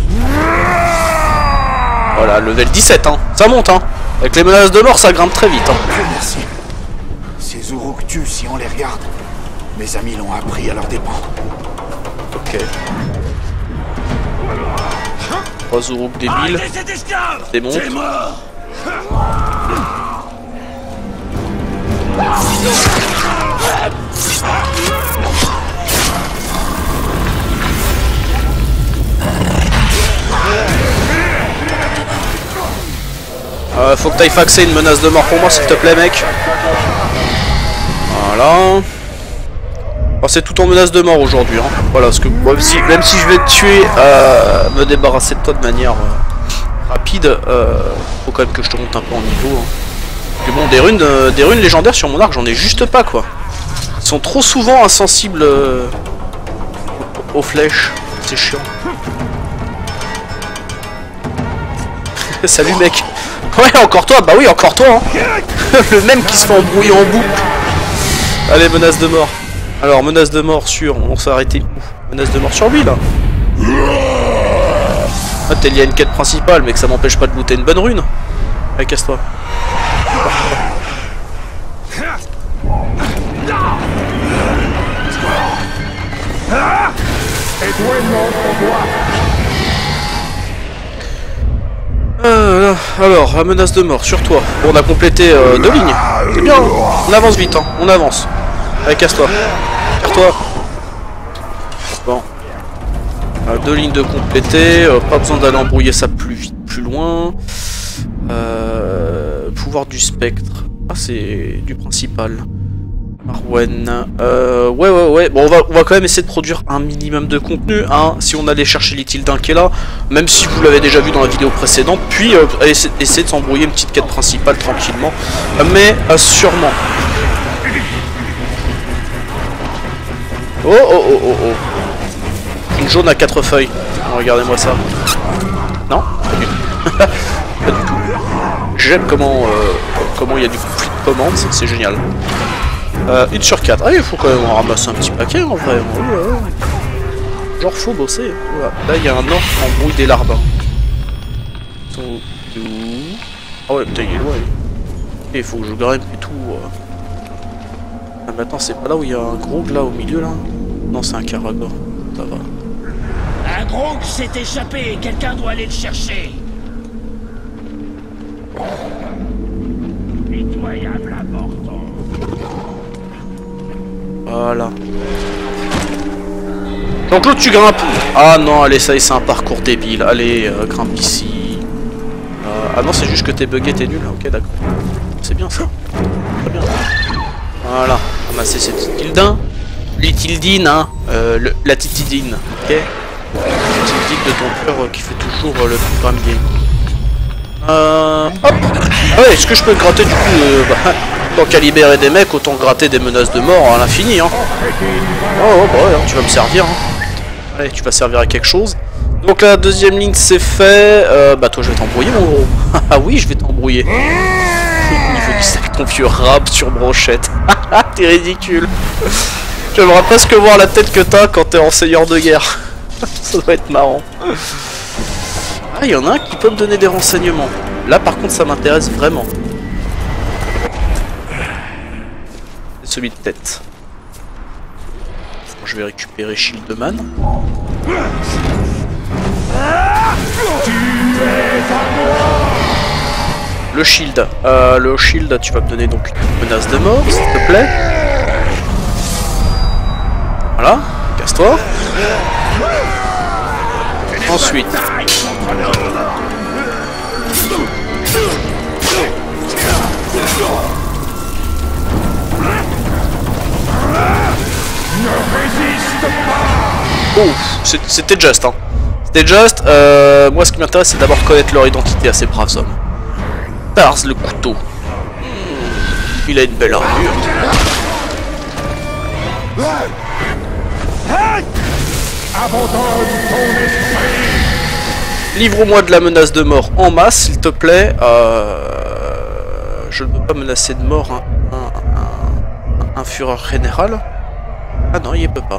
Voilà, level 17, hein. Ça monte, hein. Avec les menaces de mort, ça grimpe très vite, hein. Merci. Ces Uruk-tu, si on les regarde, mes amis l'ont appris à leurs dépens. Ok. 3 Uruk débiles. Démonte. Faut que t'ailles faxer une menace de mort pour moi, s'il te plaît, mec. Voilà. Oh, c'est tout en menace de mort aujourd'hui, hein. Voilà, parce que même si je vais te tuer, me débarrasser de toi de manière rapide, faut quand même que je te monte un peu en niveau. Hein. Mais bon, des runes légendaires sur mon arc, j'en ai juste pas, quoi. Ils sont trop souvent insensibles aux flèches. C'est chiant. Salut, mec. Ouais, encore toi. Bah oui, encore toi. Hein. Le même qui se fait embrouiller en boucle. Allez, menace de mort. Alors, menace de mort sur... On s'est arrêté où? Menace de mort sur lui, là. Ah, t'es lié à une quête principale, mais que ça m'empêche pas de looter une bonne rune. Allez, casse-toi. Alors, la menace de mort sur toi. Bon, on a complété 2 lignes. C'est bien, hein. On avance vite, hein. On avance. Allez, casse-toi. Tire-toi. Bon. 2 lignes de compléter. Pas besoin d'aller embrouiller ça plus vite, plus loin. Pouvoir du spectre. Ah, c'est du principal. Arwen. Ouais. Bon, on va quand même essayer de produire un minimum de contenu, hein, si on allait chercher l'Ithildin qui est là, même si vous l'avez déjà vu dans la vidéo précédente, puis essayer de s'embrouiller une petite quête principale tranquillement, mais sûrement. Oh. Une jaune à 4 feuilles. Regardez-moi ça. Non, pas du tout. Pas du tout. J'aime comment il y a du conflit de commandes, c'est génial. 1 sur 4. Ah, il faut quand même en ramasser un petit paquet en vrai. Ouais. Genre, faut bosser. Voilà. Là, il y a un orc qui embrouille des larbins. Ah ouais, putain, il est loin. Il faut que je grimpe et tout. Ah, maintenant, c'est pas là où il y a un gros là au milieu là? Non, c'est un Karagor. Ça va. Un gros s'est échappé. Quelqu'un doit aller le chercher. Pitoyable important. Voilà. Donc l'autre tu grimpes. Ah non, allez, ça c'est un parcours débile. Allez, grimpe ici. Ah non, c'est juste que t'es bugué, t'es nul. Ok, d'accord. C'est bien ça. Très bien. Voilà. Ramasser cette Ithildin. L'Ithildine, hein. La Titidine. Ok. C'est digne de ton cœur qui fait toujours le programme game. Hop. Ah ouais, est-ce que je peux gratter du coup tant qu'à libérer des mecs, autant gratter des menaces de mort à l'infini, hein. Oh bah ouais, tu vas me servir, hein. Allez, tu vas servir à quelque chose. Donc la deuxième ligne c'est fait. Bah toi je vais t'embrouiller mon gros. Ah oui, je vais t'embrouiller. Niveau du sac ton vieux rap sur brochette. T'es ridicule. J'aimerais presque voir la tête que t'as quand t'es en seigneur de guerre. Ça doit être marrant. Ah, il y en a un qui peut me donner des renseignements. Là par contre ça m'intéresse vraiment. C'est celui de tête. Je vais récupérer Shieldman. Le shield. Le shield, tu vas me donner donc une menace de mort, s'il te plaît. Voilà, casse-toi. Ensuite. Ouf, c'était juste, hein. C'était juste. Moi, ce qui m'intéresse, c'est d'abord connaître leur identité à ces braves hommes. Tars le couteau. Il a une belle armure. Livre-moi de la menace de mort en masse, s'il te plaît. Je ne peux pas menacer de mort un Führer général. Ah non, il peut pas.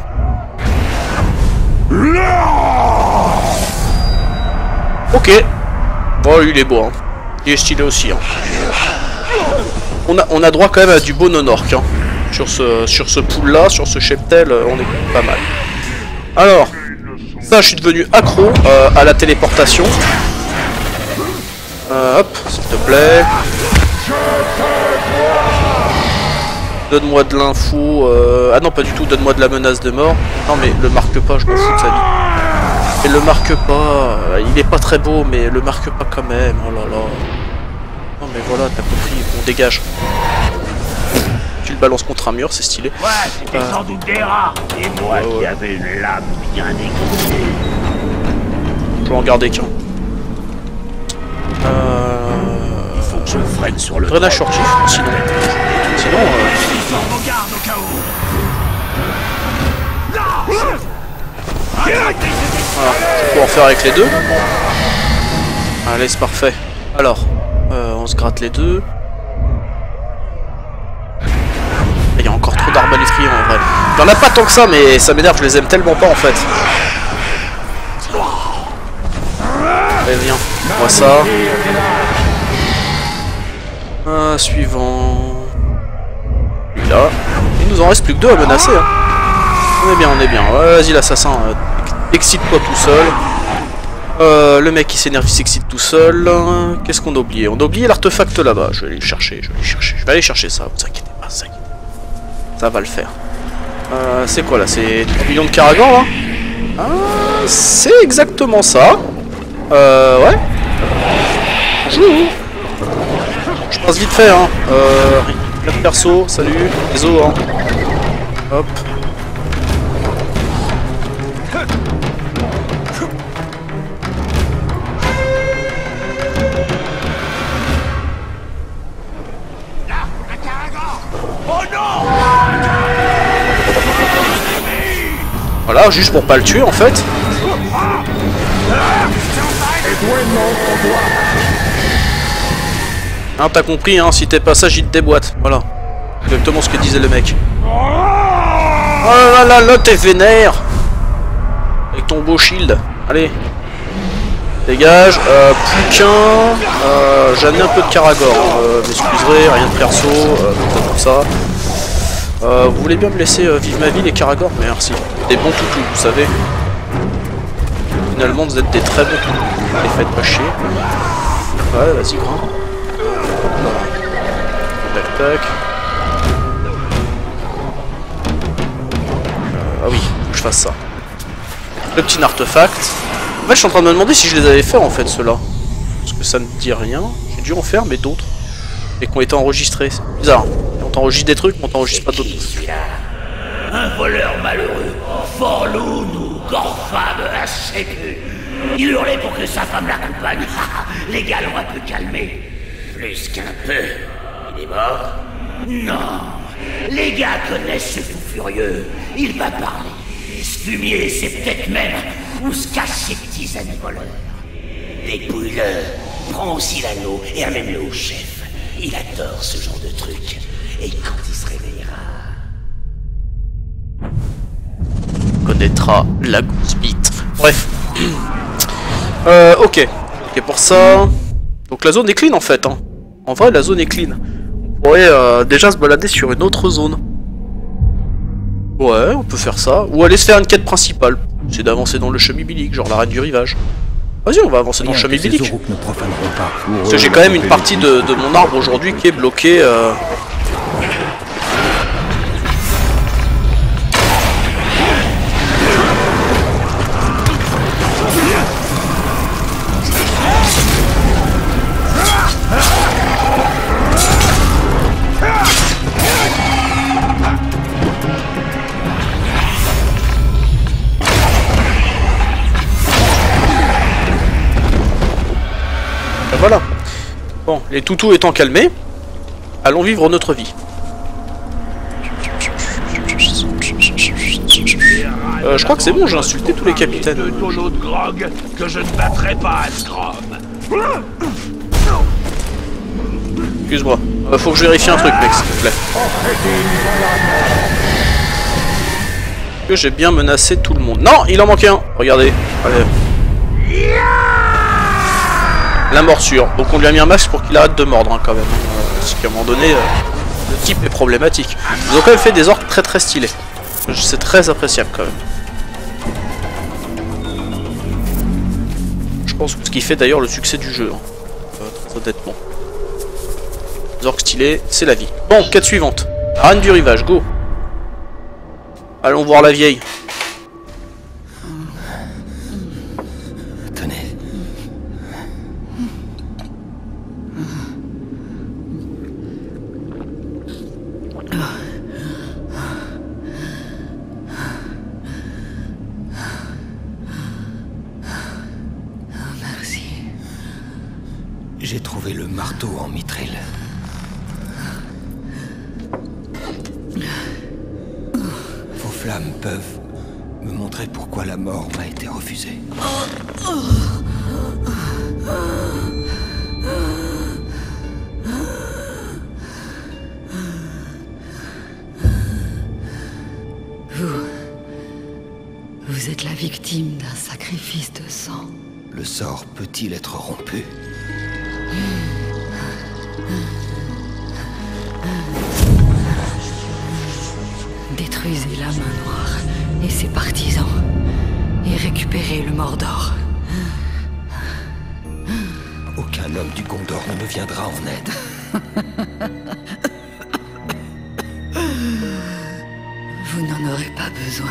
Ok. Bon, il est beau, hein. Il est stylé aussi, hein. On a droit quand même à du beau non-orc, hein. Sur ce pool-là, sur ce cheptel, on est pas mal. Alors, ça, je suis devenu accro à la téléportation. Hop, s'il te plaît. Donne-moi de l'info. Ah non, pas du tout, donne-moi de la menace de mort. Non, mais le marque pas, je m'en fous de sa vie. Et le marque pas, il est pas très beau, mais le marque pas quand même. Oh là là. Non, mais voilà, t'as compris, on dégage. Tu le balances contre un mur, c'est stylé. Ouais, c'était sans doute des rats. Et moi qui avais une lame bien dégoûtée. Je vais en garder qu'un. Il faut que je freine sur le drainage furtif, sinon. Sinon, voilà, je peux en faire avec les deux. Allez, c'est parfait. Alors, on se gratte les deux. Il y a encore trop d'arbalétriers en vrai. Il n'y en a pas tant que ça, mais ça m'énerve, je les aime tellement pas en fait. Allez, viens, on voit ça. Suivant. Lui là. Il nous en reste plus que deux à menacer. Hein. On est bien, on est bien. Ouais, vas-y, l'assassin, excite-toi tout seul. Le mec qui s'énerve, il s'excite tout seul. Qu'est-ce qu'on a oublié? On a oublié l'artefact là-bas. Je vais aller le chercher, je vais aller chercher ça, vous inquiétez pas, ça va le faire. C'est quoi là? C'est 3 millions de Karagor là? C'est exactement ça. Ouais. Bonjour. Je passe vite fait, hein. Rien de perso, salut. Désolé, hein. Hop. Voilà, juste pour pas le tuer en fait. Hein, t'as compris, hein, si t'es pas sage, il te déboîte. Voilà. Exactement ce que disait le mec. Oh là là là, t'es vénère. Avec ton beau shield. Allez. Dégage. Plus qu'un. J'en ai un peu de Karagor. M'excuserez, rien de perso. Comme ça. Vous voulez bien me laisser vivre ma vie, les Karagor? Merci. Des bons toutous, vous savez. Finalement, vous êtes des très bons toutous. Les faites pas chier. Ouais, vas-y, grand. Tac, tac. Ah oui, faut que je fasse ça. Le petit artefact. En fait, je suis en train de me demander si je les avais fait en fait, ceux-là. Parce que ça ne dit rien. J'ai dû en faire, mais d'autres. Et qui ont été enregistrés. C'est bizarre. On t'enregistre des trucs, mais on t'enregistre pas d'autres. Un voleur malheureux, fort lourd, encore femme à sécu. Il hurlait pour que sa femme l'accompagne. Les gars l'ont un peu calmé. Plus qu'un peu. Il est mort? Non. Les gars connaissent ce fou furieux. Il va parler. Ce fumier, c'est peut-être même où se cachent ses petits amis voleurs. Dépouille-le. Prends aussi l'anneau et amène-le au chef. Il adore ce genre de truc. Et quand il se réveillera... connaîtra la goutte bite. Bref. Ok. Ok pour ça. Donc la zone est clean en fait. Hein. En vrai la zone est clean. On pourrait déjà se balader sur une autre zone. Ouais, on peut faire ça. Ou aller se faire une quête principale. C'est d'avancer dans le chemin bilique, genre la reine du rivage. Vas-y, on va avancer dans le chemin bilique. Parce que j'ai quand même une partie de mon arbre aujourd'hui qui est bloquée. Voilà. Bon, les toutous étant calmés, allons vivre notre vie. Je crois que c'est bon, j'ai insulté tous les capitaines. De tonneau de grog que je ne battrai pas à Scrum. Excuse-moi, faut que je vérifie un truc, mec, s'il te plaît. Que j'ai bien menacé tout le monde. Non, il en manquait un. Regardez. Allez. La morsure. Donc on lui a mis un masque pour qu'il arrête de mordre hein, quand même. Parce qu'à un moment donné, le type est problématique. Ils ont quand même fait des orques très très stylés. C'est très appréciable quand même. Je pense que ce qui fait d'ailleurs le succès du jeu. Hein. Très honnêtement. Les orques stylés, c'est la vie. Bon, quête suivante. La reine du rivage, go. Allons voir la vieille. J'ai trouvé le marteau en mithril. Vos flammes peuvent me montrer pourquoi la mort m'a été refusée. Vous êtes la victime d'un sacrifice de sang. Le sort peut-il être rompu? Détruisez la main noire et ses partisans et récupérez le Mordor. Aucun homme du Gondor ne me viendra en aide. Vous n'en aurez pas besoin.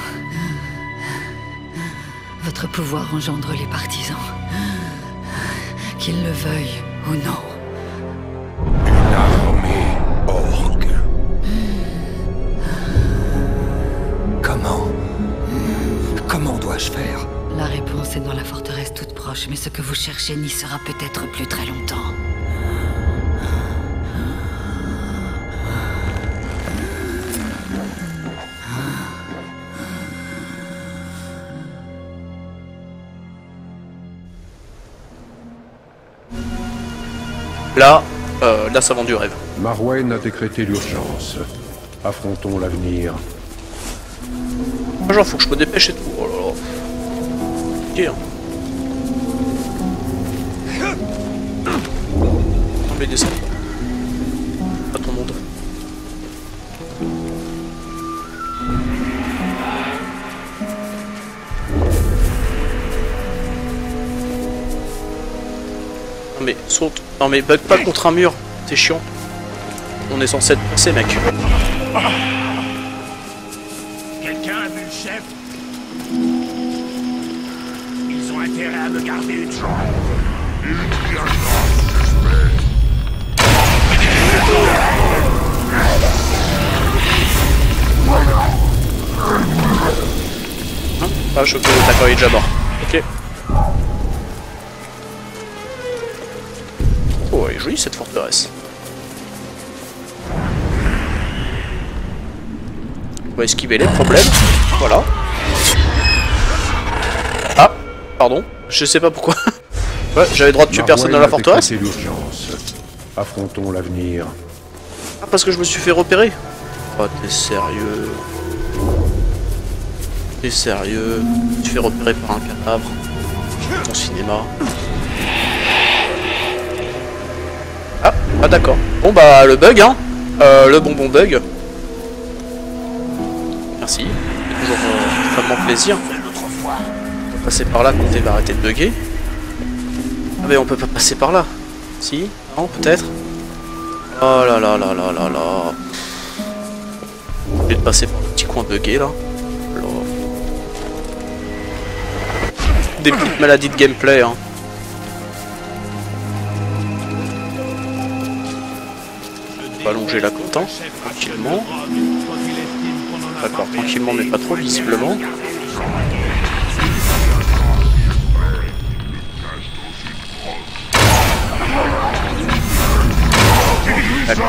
Votre pouvoir engendre les partisans, qu'ils le veuillent ou non. Une armée orque. Comment dois-je faire? La réponse est dans la forteresse toute proche, mais ce que vous cherchez n'y sera peut-être plus très longtemps. Là ça vend du rêve. Marwen a décrété l'urgence. Affrontons l'avenir. Genre faut que je me dépêche et tout. Oh là là. Ok. Non mais descends. Pas ton monde. Non mais saute. Non mais bug pas contre un mur. C'est chiant. On est censé être passé mec. Quelqu'un a vu le chef? Ils ont intérêt à me garder une chance. Hein? Ah, je peux d'accord, il est déjà mort. Ok. Oh, elle est jolie cette forteresse. On va esquiver les problèmes. Voilà. Ah, pardon. Je sais pas pourquoi. Ouais, j'avais le droit de tuer personne dans la forteresse. C'est l'urgence. Affrontons l'avenir. Ah, parce que je me suis fait repérer. Oh, t'es sérieux? T'es sérieux? Tu fais repérer par un cadavre. Ton cinéma. Ah d'accord. Bon bah le bug hein. Le bonbon bug. Merci. C'est toujours extrêmement plaisir. On va passer par là quand il va arrêter de bugger. Ah mais on peut pas passer par là. Si? Non peut-être? Oh là là là là là là. Je vais passer par le petit coin bugué là. Des petites maladies de gameplay hein. On va allonger la côte hein, tranquillement. D'accord, tranquillement mais pas trop visiblement. D'accord.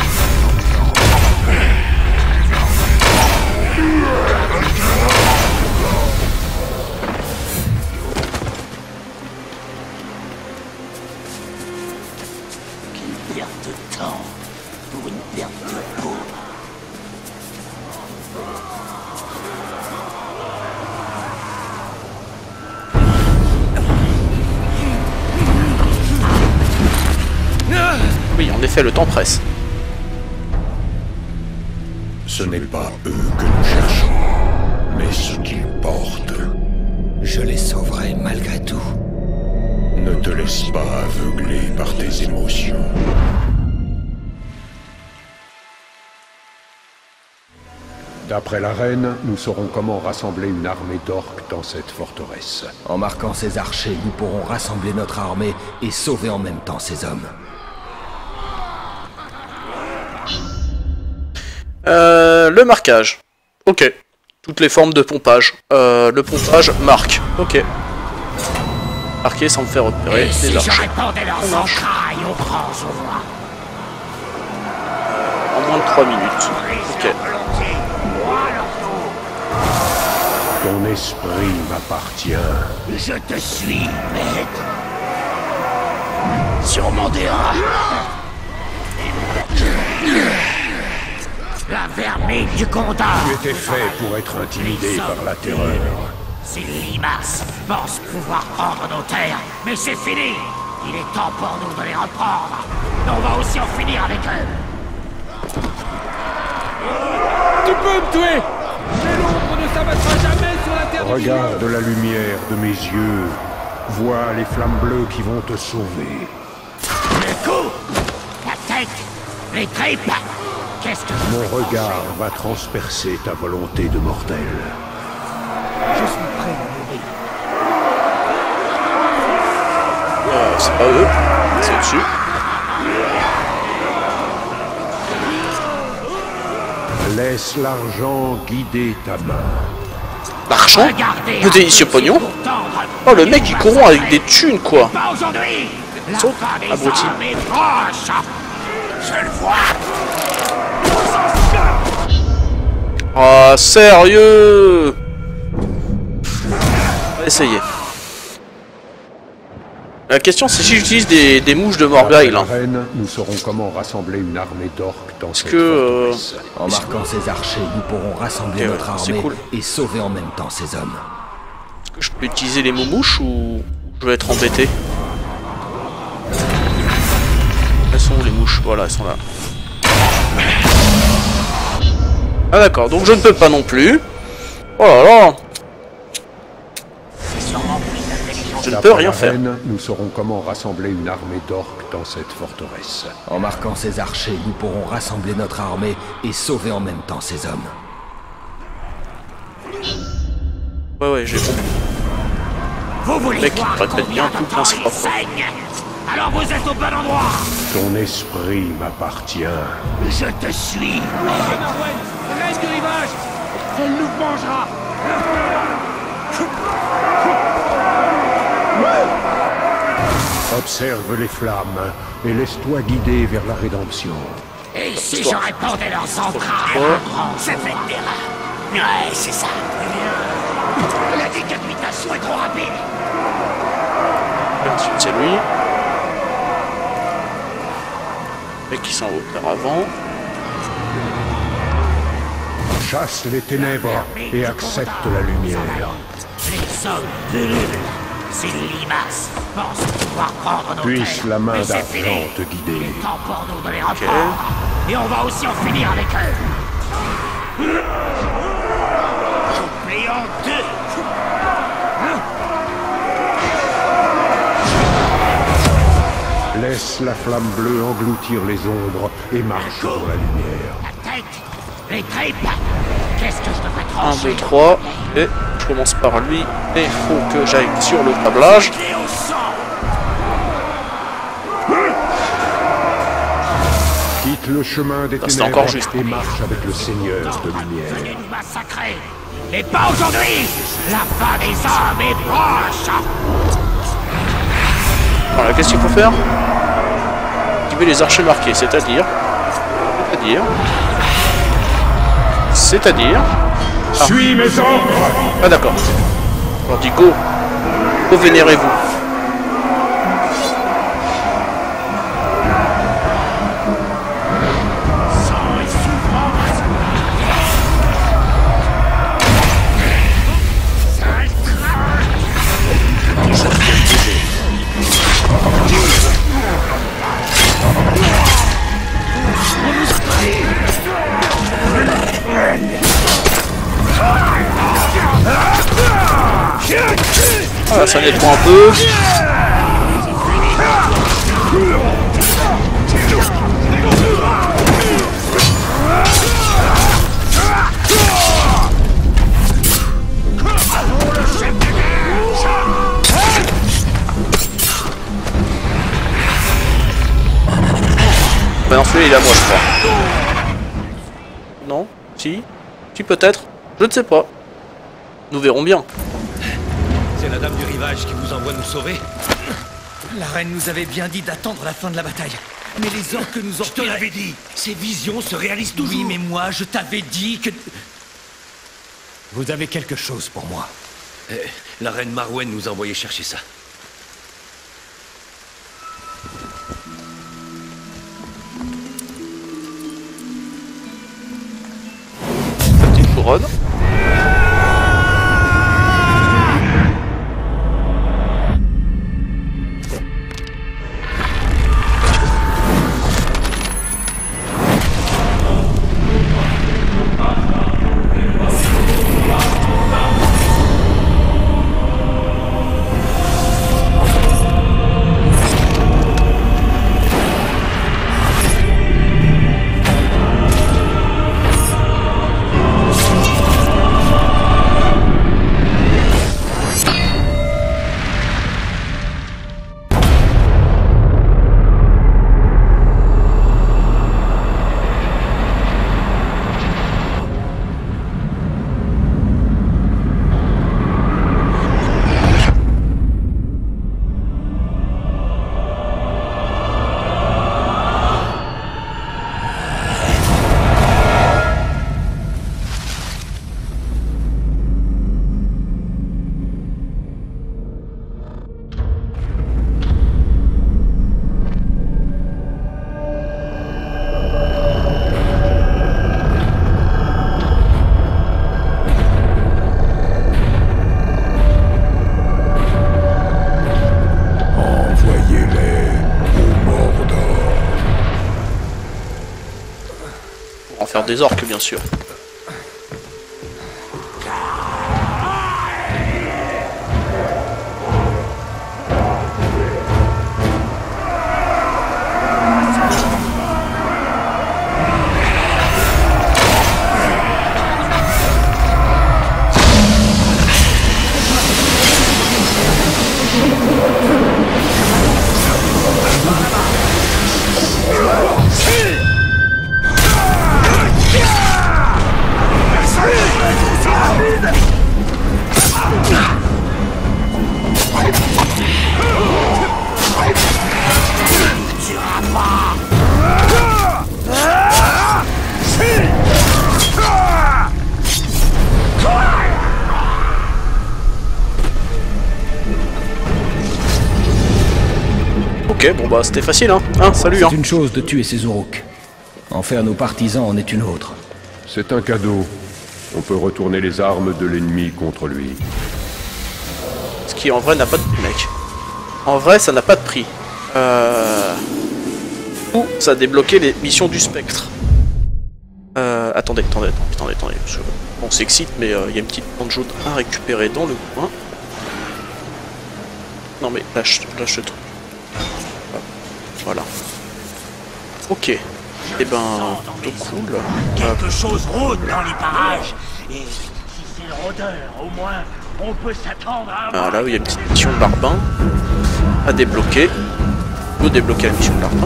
Oui, en effet, le temps presse. Ce n'est pas eux que nous cherchons, mais ce qu'ils portent. Je les sauverai malgré tout. Ne te laisse pas aveugler par tes émotions. D'après la reine, nous saurons comment rassembler une armée d'orques dans cette forteresse. En marquant ces archers, nous pourrons rassembler notre armée et sauver en même temps ces hommes. Le marquage. Ok. Toutes les formes de pompage. Le pompage marque. Ok. Marquer sans me faire repérer les archers. En moins de 3 minutes. Ok. Ton esprit m'appartient. Je te suis, maître. Sur mon déra. La vermine du combat. Tu étais fait pour être intimidé par la terreur. Ces limaces pensent pouvoir prendre nos terres, mais c'est fini. Il est temps pour nous de les reprendre. On va aussi en finir avec eux. Tu peux me tuer, mais l'ombre ne s'abattra jamais sur la terre. Regarde la lumière de mes yeux. Vois les flammes bleues qui vont te sauver. Le cou, la tête, les tripes. Qu'est-ce que Mon regard va transpercer ta volonté de mortel. Je suis prêt à mourir. C'est pas eux, c'est au-dessus. Laisse l'argent guider ta main. L'argent? Le délicieux pognon? Oh le mec il corrompt avec des thunes quoi. Pas aujourd'hui. Saute, abruti. Je le vois. Ah sérieux? On va essayer. La question c'est si j'utilise des mouches de Morghaï là. Reine, nous saurons comment rassembler une armée d'orques dans cette forteresse. En marquant ces archers, nous pourrons rassembler notre armée cool. et sauver en même temps ces hommes. Est-ce que je peux utiliser les moumouches ou je vais être embêté? Elles sont où les mouches? Voilà, elles sont là. Ah d'accord, donc je ne peux pas non plus. Oh là là. Je ne peux rien faire. Nous saurons comment rassembler une armée d'orques dans cette forteresse. En marquant ces archers, nous pourrons rassembler notre armée et sauver en même temps ces hommes. Ouais, j'ai compris. Vous voulez mec, voir il répète bien tout combien le il saigne? Alors vous êtes au bon endroit. Ton esprit m'appartient. Je te suis, maître. Reste du rivage. Elle nous vengera. Observe les flammes et laisse-toi guider vers la rédemption. Et si je répandais leurs entrailles, ça fait des rats. Ouais, c'est ça. La décapitation est trop rapide. Ensuite, c'est lui. Et qui s'en va par avant. Chasse les ténèbres et accepte la lumière. Les hommes pullulent. Ces limaces pensent pouvoir prendre nos Puisse terres, la main mais c'est d'argent fini. te guider. Il est temps pour nous de les reprendre. Et on va aussi en finir avec eux. Coupé en deux. Laisse la flamme bleue engloutir les ombres et marche dans la lumière. La tête, les tripes. Qu'est-ce que je devrais 1, trancher 2, 3. Et je commence par lui. Et il faut que j'aille sur le tablage. Et au sang. Quitte le chemin des c'est ténèbres encore juste. et marche avec le Seigneur de lumière. Venez nous massacrer. Mais pas aujourd'hui. La fin des hommes est proche. Voilà, qu'est-ce qu'il faut faire? Activer les archers marqués, c'est-à-dire... Suis mes ordres! Ah d'accord. On dit go. Go vénérez-vous. Ah, ça nettoie un peu. Ben celui-là il est à moi je crois. Non? Si? Si peut-être? Je ne sais pas. Nous verrons bien. C'est la dame du rivage qui vous envoie nous sauver? La reine nous avait bien dit d'attendre la fin de la bataille. Mais les orques que nous ont... Je te l'avais dit. Ces visions se réalisent toujours. Oui, mais moi, je t'avais dit que... Vous avez quelque chose pour moi. La reine Marwen nous a envoyé chercher ça. Petite couronne. Faire des orques bien sûr. Ok, bon bah c'était facile, hein. Salut, hein. C'est une chose de tuer ces Uruk. En faire nos partisans en est une autre. C'est un cadeau. On peut retourner les armes de l'ennemi contre lui. Ce qui en vrai n'a pas de prix, mec. En vrai, ça n'a pas de prix. Ou ça a débloqué les missions du spectre. Attendez. On s'excite, mais il y a une petite bande jaune à récupérer dans le coin. Non mais lâche le truc. Voilà. Ok. Eh ben, plutôt cool. Quelque chose rôde dans les parages. Et si c'est le rôdeur, au moins, on peut s'attendre à... Ah, là où il y a une petite mission de larbin à débloquer. On peut débloquer la mission de larbin.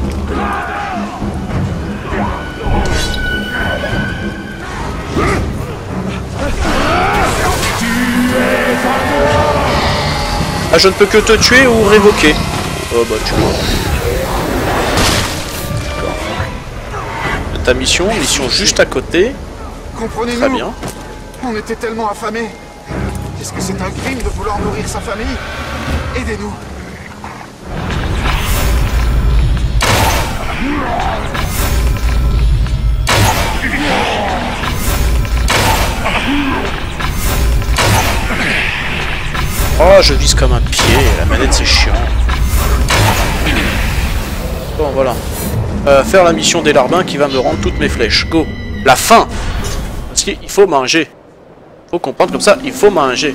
Ah, je ne peux que te tuer ou révoquer. Oh bah tu vois. Ta mission juste à côté. Comprenez-nous. Très bien. On était tellement affamés. Est-ce que c'est un crime de vouloir nourrir sa famille? Aidez-nous. Oh, je vise comme un pied, la manette c'est chiant. Bon, voilà. Faire la mission des larbins qui va me rendre toutes mes flèches. Go. La faim. Parce qu'il faut manger. Faut comprendre comme ça, il faut manger.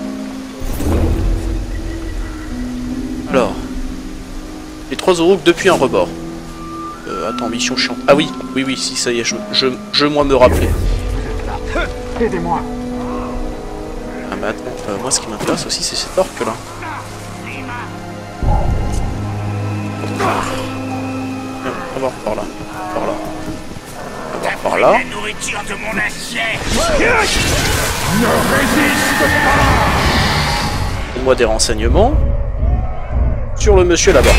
Alors. Les 3 Uruk depuis un rebord. Attends, mission chiante. Ah oui, si, ça y est, je moi me rappeler. Aidez-moi. Ah mais attends, moi ce qui m'intéresse aussi c'est cet orque là. On va voir par là. On va voir par là. La nourriture de mon assiette. Donne-moi des renseignements sur le monsieur là-bas.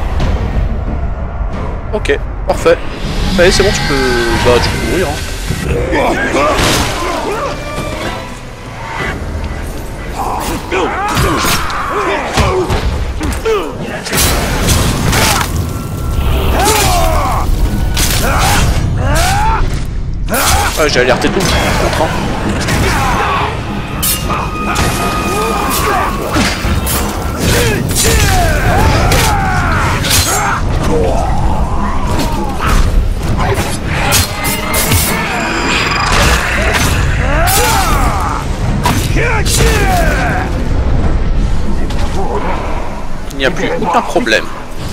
Ok, parfait. Allez, c'est bon, tu peux mourir. Hein. Ah, j'ai alerté tout. Contre, hein. Il n'y a plus aucun problème.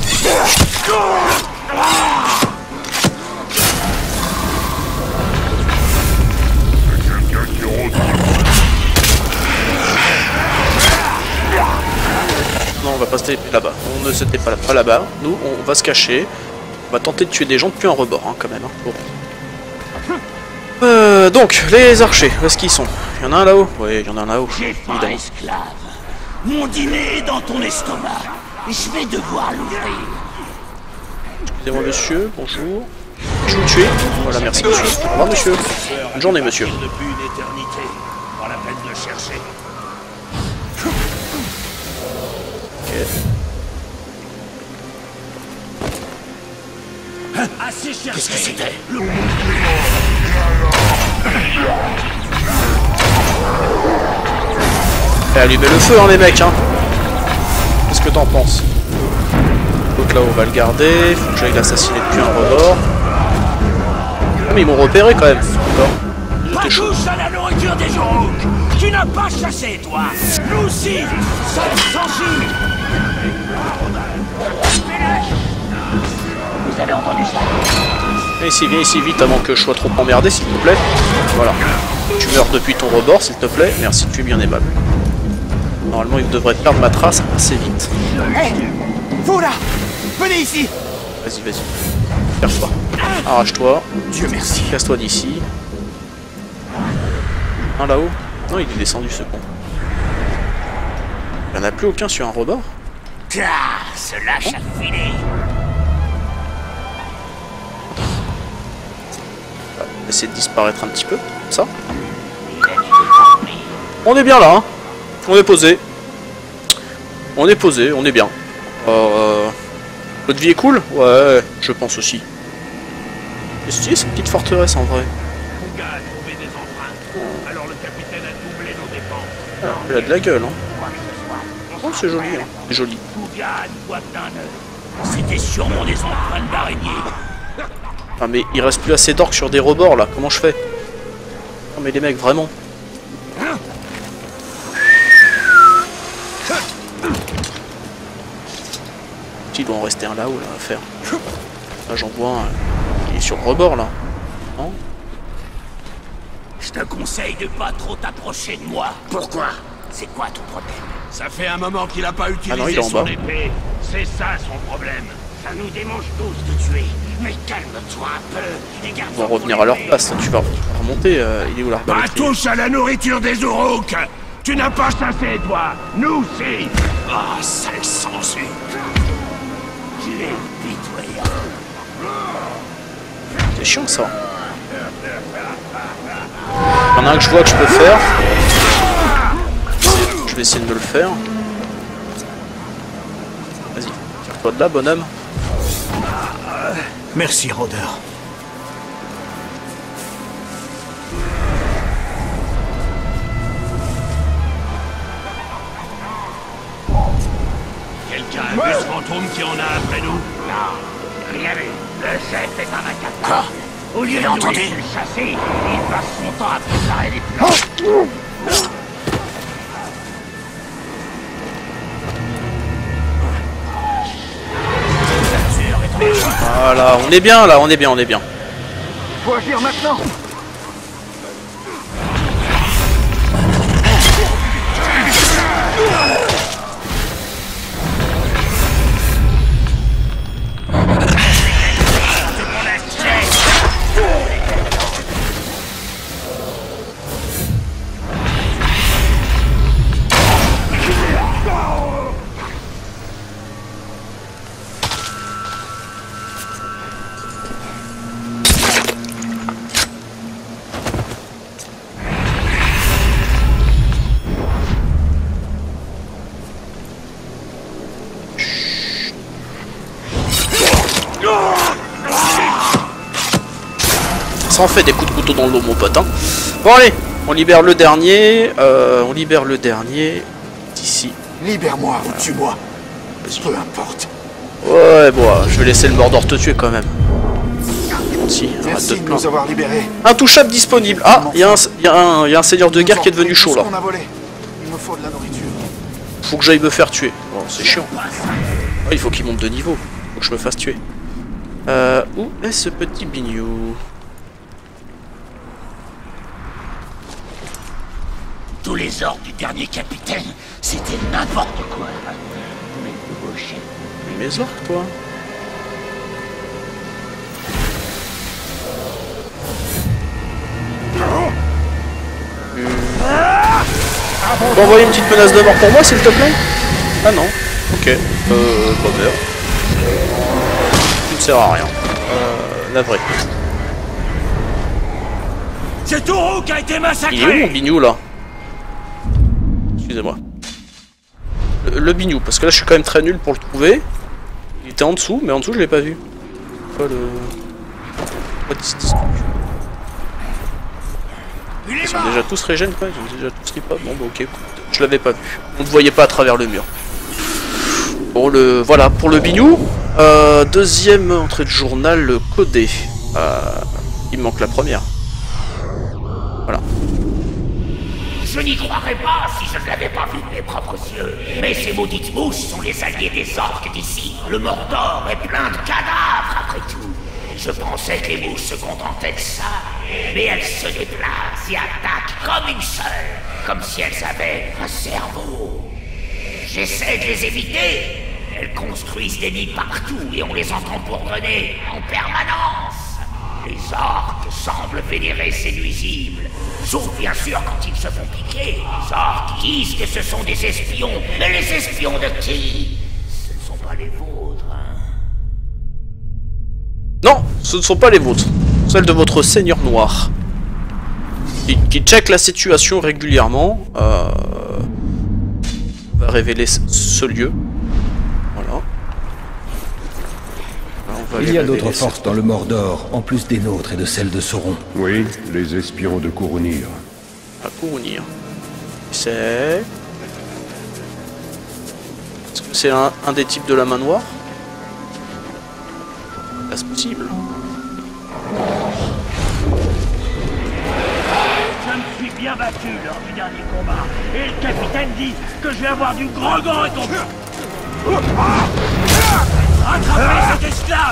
Non, on va pas se taper là-bas. On ne se tape pas là-bas. Nous, on va se cacher. On va tenter de tuer des gens depuis un rebord, hein, quand même. Hein. Bon. Donc, les archers, où est-ce qu'ils sont? Il y en a un là-haut? Oui, il y en a un là-haut. J'ai pas esclave. Mon dîner est dans ton estomac. Je vais devoir l'ouvrir. Excusez-moi, monsieur. Bonjour. Je vous tuer. Voilà, merci, monsieur. Au revoir, monsieur. Bonne journée, monsieur. Depuis une éternité. Pas la peine de chercher. Ok. Assez cherché. Qu'est-ce que c'était? Allumez le feu, hein, les mecs, hein. Qu'est-ce que t'en penses? Donc là, on va le garder. Faut que j'aille l'assassiner depuis un rebord. Ah, mais ils m'ont repéré quand même. D'accord. Pas touche à la nourriture des Uruk. Tu n'as pas chassé, toi. Nous aussi. Sans Gilles. Vous avez entendu ça? Viens ici vite avant que je sois trop emmerdé, s'il te plaît. Voilà. Tu meurs depuis ton rebord, s'il te plaît. Merci, tu es bien aimable. Normalement, il devrait perdre ma trace assez vite. Hé, vous là, venez ici. Vas-y. Perds-toi. Arrache-toi. Dieu merci. Casse-toi d'ici. Un là-haut? Non, il est descendu, ce con. Il n'y en a plus aucun sur un rebord? Ah, ce lâche a filé. On va essayer de disparaître un petit peu, comme ça. On est bien là, hein. On est posé. On est bien. Votre vie est cool? Ouais, je pense aussi. C'est stylé cette petite forteresse en vrai. Fouga a trouvé des empreintes. Alors le capitaine a doublé nos dépenses. Ah, il a de la gueule, hein. Quoi que ce soit. Oh, c'est joli, hein. C'est joli. Fouga a une boîte d'un œuf. C'était sûrement des empreintes d'araignées. Ah, mais il reste plus assez d'orques sur des rebords là. Comment je fais? Non, mais les mecs, vraiment. Il doit en rester un là-haut là à faire. Là j'en vois un. Il est sur le rebord là. Non? Je te conseille de pas trop t'approcher de moi. Pourquoi? C'est quoi ton problème? Ça fait un moment qu'il a pas Ah non, il est utilisé en bas. son épée. C'est ça son problème. Ça nous démange tous de tuer. Mais calme-toi un peu et garde. Ils vont revenir à leur place. Tu vas remonter. Il est où Bah l'arbalète? touche à la nourriture des Uruk. Tu n'as pas chassé, toi. Nous, si. Ah, sale sensu. Tu es pitoyable. C'est chiant ça. Il y en a un que je vois que je peux faire. Je vais essayer de me le faire. Vas-y, tire-toi de là, bonhomme. Merci, rôdeur. Quelqu'un a vu ce fantôme qui en a après nous? Non, rien vu. Le chef est un incapable. Au lieu de nous laisser le chasser, il passe son temps à préparer les plans. Voilà, on est bien là, on est bien, on est bien. Faut agir maintenant. Ça en fait des coups de couteau dans l'eau, mon pote. Hein. Bon allez, on libère le dernier. On libère le dernier. D'ici. Libère-moi ou tue-moi. Peu importe. Ouais, bon, je vais laisser le Mordor te tuer quand même. Gentil, arrête de Merci te de nous plaindre. avoir libérés. Intouchable disponible. Ah, il y a un seigneur de guerre qui est devenu chaud là. On a volé. Il me faut de la nourriture. Faut que j'aille me faire tuer. Bon, c'est chiant. Ah, il faut qu'il monte de niveau. Faut que je me fasse tuer. Où est ce petit bignou? Tous les ordres du dernier capitaine, c'était n'importe quoi. Mais le nouveau chef. Mes orques, toi. Faut envoyer une petite menace de mort pour moi, s'il te plaît? Ah non. Ok. Bummer. Tu ne sert à rien. Navré. C'est Taureau qui a été massacré. Il est où mon bignou là? Excusez-moi. Le bignou, parce que là je suis quand même très nul pour le trouver. Il était en dessous, mais en dessous je l'ai pas vu. Quoi le... Ils sont déjà tous régènes quoi, ils ont déjà tous rip-up. Bon bah ok, je l'avais pas vu. On ne voyait pas à travers le mur. Bon voilà, pour le bignou. Deuxième entrée de journal codé. Il me manque la première. Voilà. Je n'y croirais pas si je ne l'avais pas vu de mes propres yeux. Mais ces maudites mouches sont les alliés des orques d'ici. Le Mordor est plein de cadavres, après tout. Je pensais que les mouches se contentaient de ça. Mais elles se déplacent et attaquent comme une seule. Comme si elles avaient un cerveau. J'essaie de les éviter. Elles construisent des nids partout et on les entend bourdonner en permanence. Les orques semblent vénérer ces nuisibles. Sauf bien sûr quand ils se font piquer. Les orques disent que ce sont des espions. Mais les espions de qui? Ce ne sont pas les vôtres, hein. Non, ce ne sont pas les vôtres. Celles de votre seigneur noir. Qui check la situation régulièrement. Va révéler ce lieu. Voilà. va Il les y a révéler, d'autres c'est forces tout. dans le Mordor, en plus des nôtres et de celles de Sauron. Oui, les espions de Courunir. À Courunir. C'est... Est-ce que c'est un des types de la main noire? Est-ce possible? Je me suis bien battu lors du dernier combat. Et le capitaine dit que je vais avoir du grand récompense. Rattrapez cet esclave!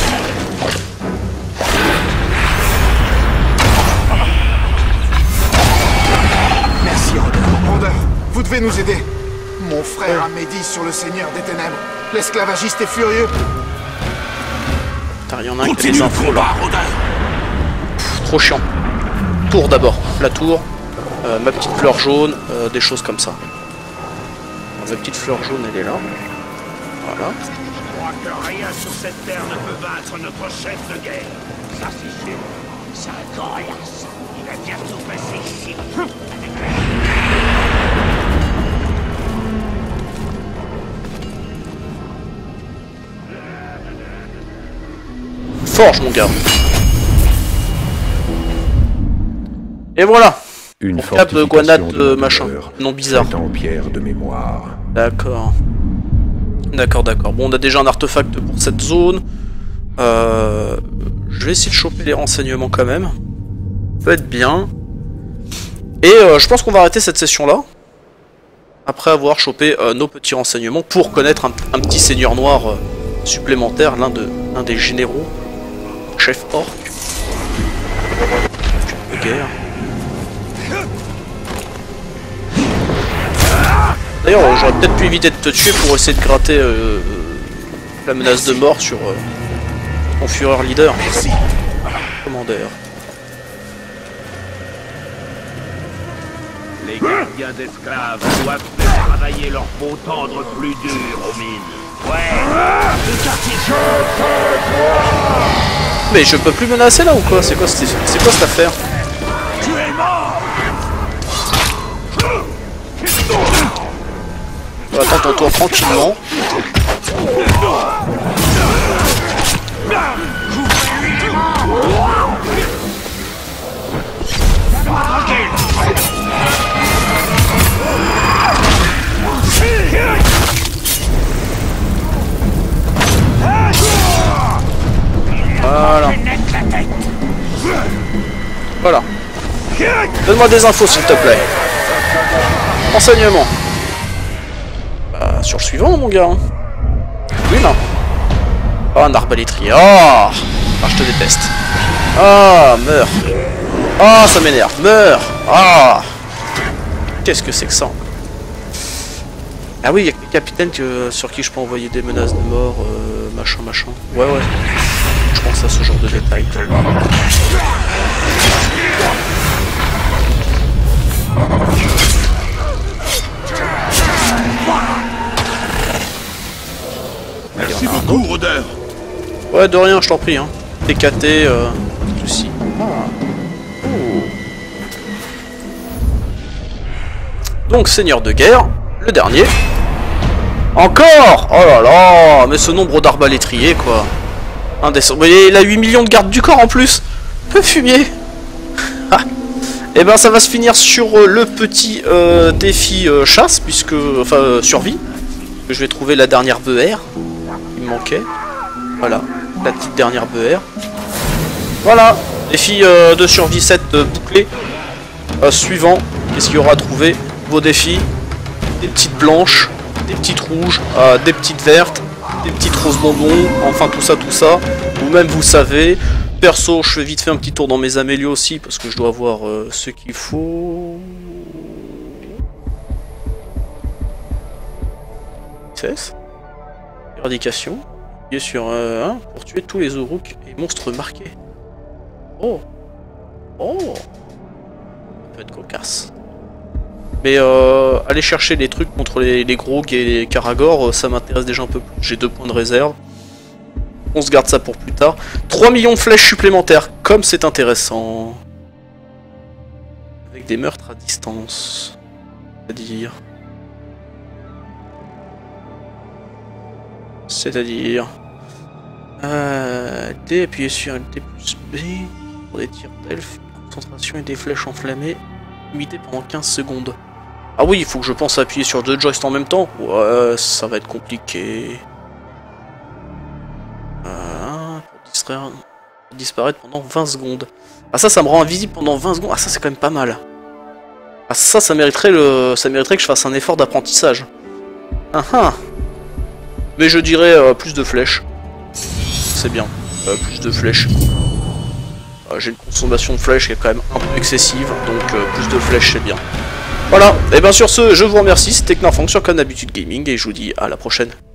Merci, Rodin. Rodin, vous devez nous aider. Mon frère a médit sur le Seigneur des Ténèbres. L'esclavagiste est furieux. Putain, il y en a un qui a des infos là. Pff, trop chiant. Tour d'abord. La tour. Ma petite fleur jaune. Des choses comme ça. Alors, ma petite fleur jaune, elle est là. Voilà. Je crois que rien sur cette terre ne peut vaincre notre chef de guerre. Ça, c'est sûr. C'est un coriace. Il va bientôt passer ici. Forge, mon gars. Et voilà. Une On tape fortification Guanat de machin. douleur, Non bizarre. faite en pierre de mémoire. D'accord. D'accord, d'accord. Bon, on a déjà un artefact pour cette zone. Je vais essayer de choper les renseignements quand même. Ça peut être bien. Et je pense qu'on va arrêter cette session-là. Après avoir chopé nos petits renseignements pour connaître un petit seigneur noir supplémentaire, l'un des généraux, chef orc. De guerre. D'ailleurs, j'aurais peut-être pu éviter de te tuer pour essayer de gratter la menace de mort sur ton Führer leader. Merci. Commandeur. Les gardiens d'esclaves doivent faire travailler leur peau tendre plus dur aux mines. Ouais, le quartier. Mais je peux plus menacer là ou quoi? C'est quoi cette affaire? Tu es mort. Attends ton tour tranquillement. Voilà. Voilà. Donne-moi des infos s'il te plaît. Renseignement. Sur le suivant mon gars. Oui non. Oh un arbalétrier. Oh, je te déteste. Ah meurs. Ah ça m'énerve. Meurs. Ah. Qu'est-ce que c'est que ça? Ah oui, il y a que le capitaine sur qui je peux envoyer des menaces de mort, machin. Ouais. Je pense à ce genre de détails. Merci beaucoup, Rodin. Ouais, de rien, je t'en prie. Hein. TKT, souci. Donc, seigneur de guerre, le dernier. Encore! Oh là là! Mais ce nombre d'arbalétriers, quoi. Indécent. Il a 8 millions de gardes du corps en plus! Peu fumier! Et ben, ça va se finir sur le petit défi chasse, puisque. Enfin, survie. Je vais trouver la dernière BR. Il me manquait. Voilà, la petite dernière BR. Voilà, défi de survie 7 bouclé. Suivant, qu'est-ce qu'il y aura à trouver? Vos défis, des petites blanches, des petites rouges, des petites vertes, des petites roses bonbons, enfin tout ça. Vous-même vous savez. Perso, je fais vite fait un petit tour dans mes amélios aussi, parce que je dois avoir ce qu'il faut. Éradication. Il est sur 1 pour tuer tous les Uruk et monstres marqués. Oh. Ça peut être cocasse. Mais aller chercher les trucs contre les Grog et les Karagor, ça m'intéresse déjà un peu plus. J'ai 2 points de réserve. On se garde ça pour plus tard. 3 millions de flèches supplémentaires, comme c'est intéressant. Avec des meurtres à distance. C'est-à-dire... LT, appuyez sur LT plus B pour des tirs d'elfe, concentration et des flèches enflammées, limitées pendant 15 secondes. Ah oui, il faut que je pense à appuyer sur 2 joysticks en même temps. Ouais, ça va être compliqué. Pour disparaître pendant 20 secondes. Ah ça me rend invisible pendant 20 secondes. Ah ça c'est quand même pas mal. Ah ça mériterait que je fasse un effort d'apprentissage. Mais je dirais plus de flèches. C'est bien. Plus de flèches. J'ai une consommation de flèches qui est quand même un peu excessive. Donc plus de flèches c'est bien. Voilà. Et bien sur ce, je vous remercie. C'était Knarfang sur Comme d'habitude Gaming. Et je vous dis à la prochaine.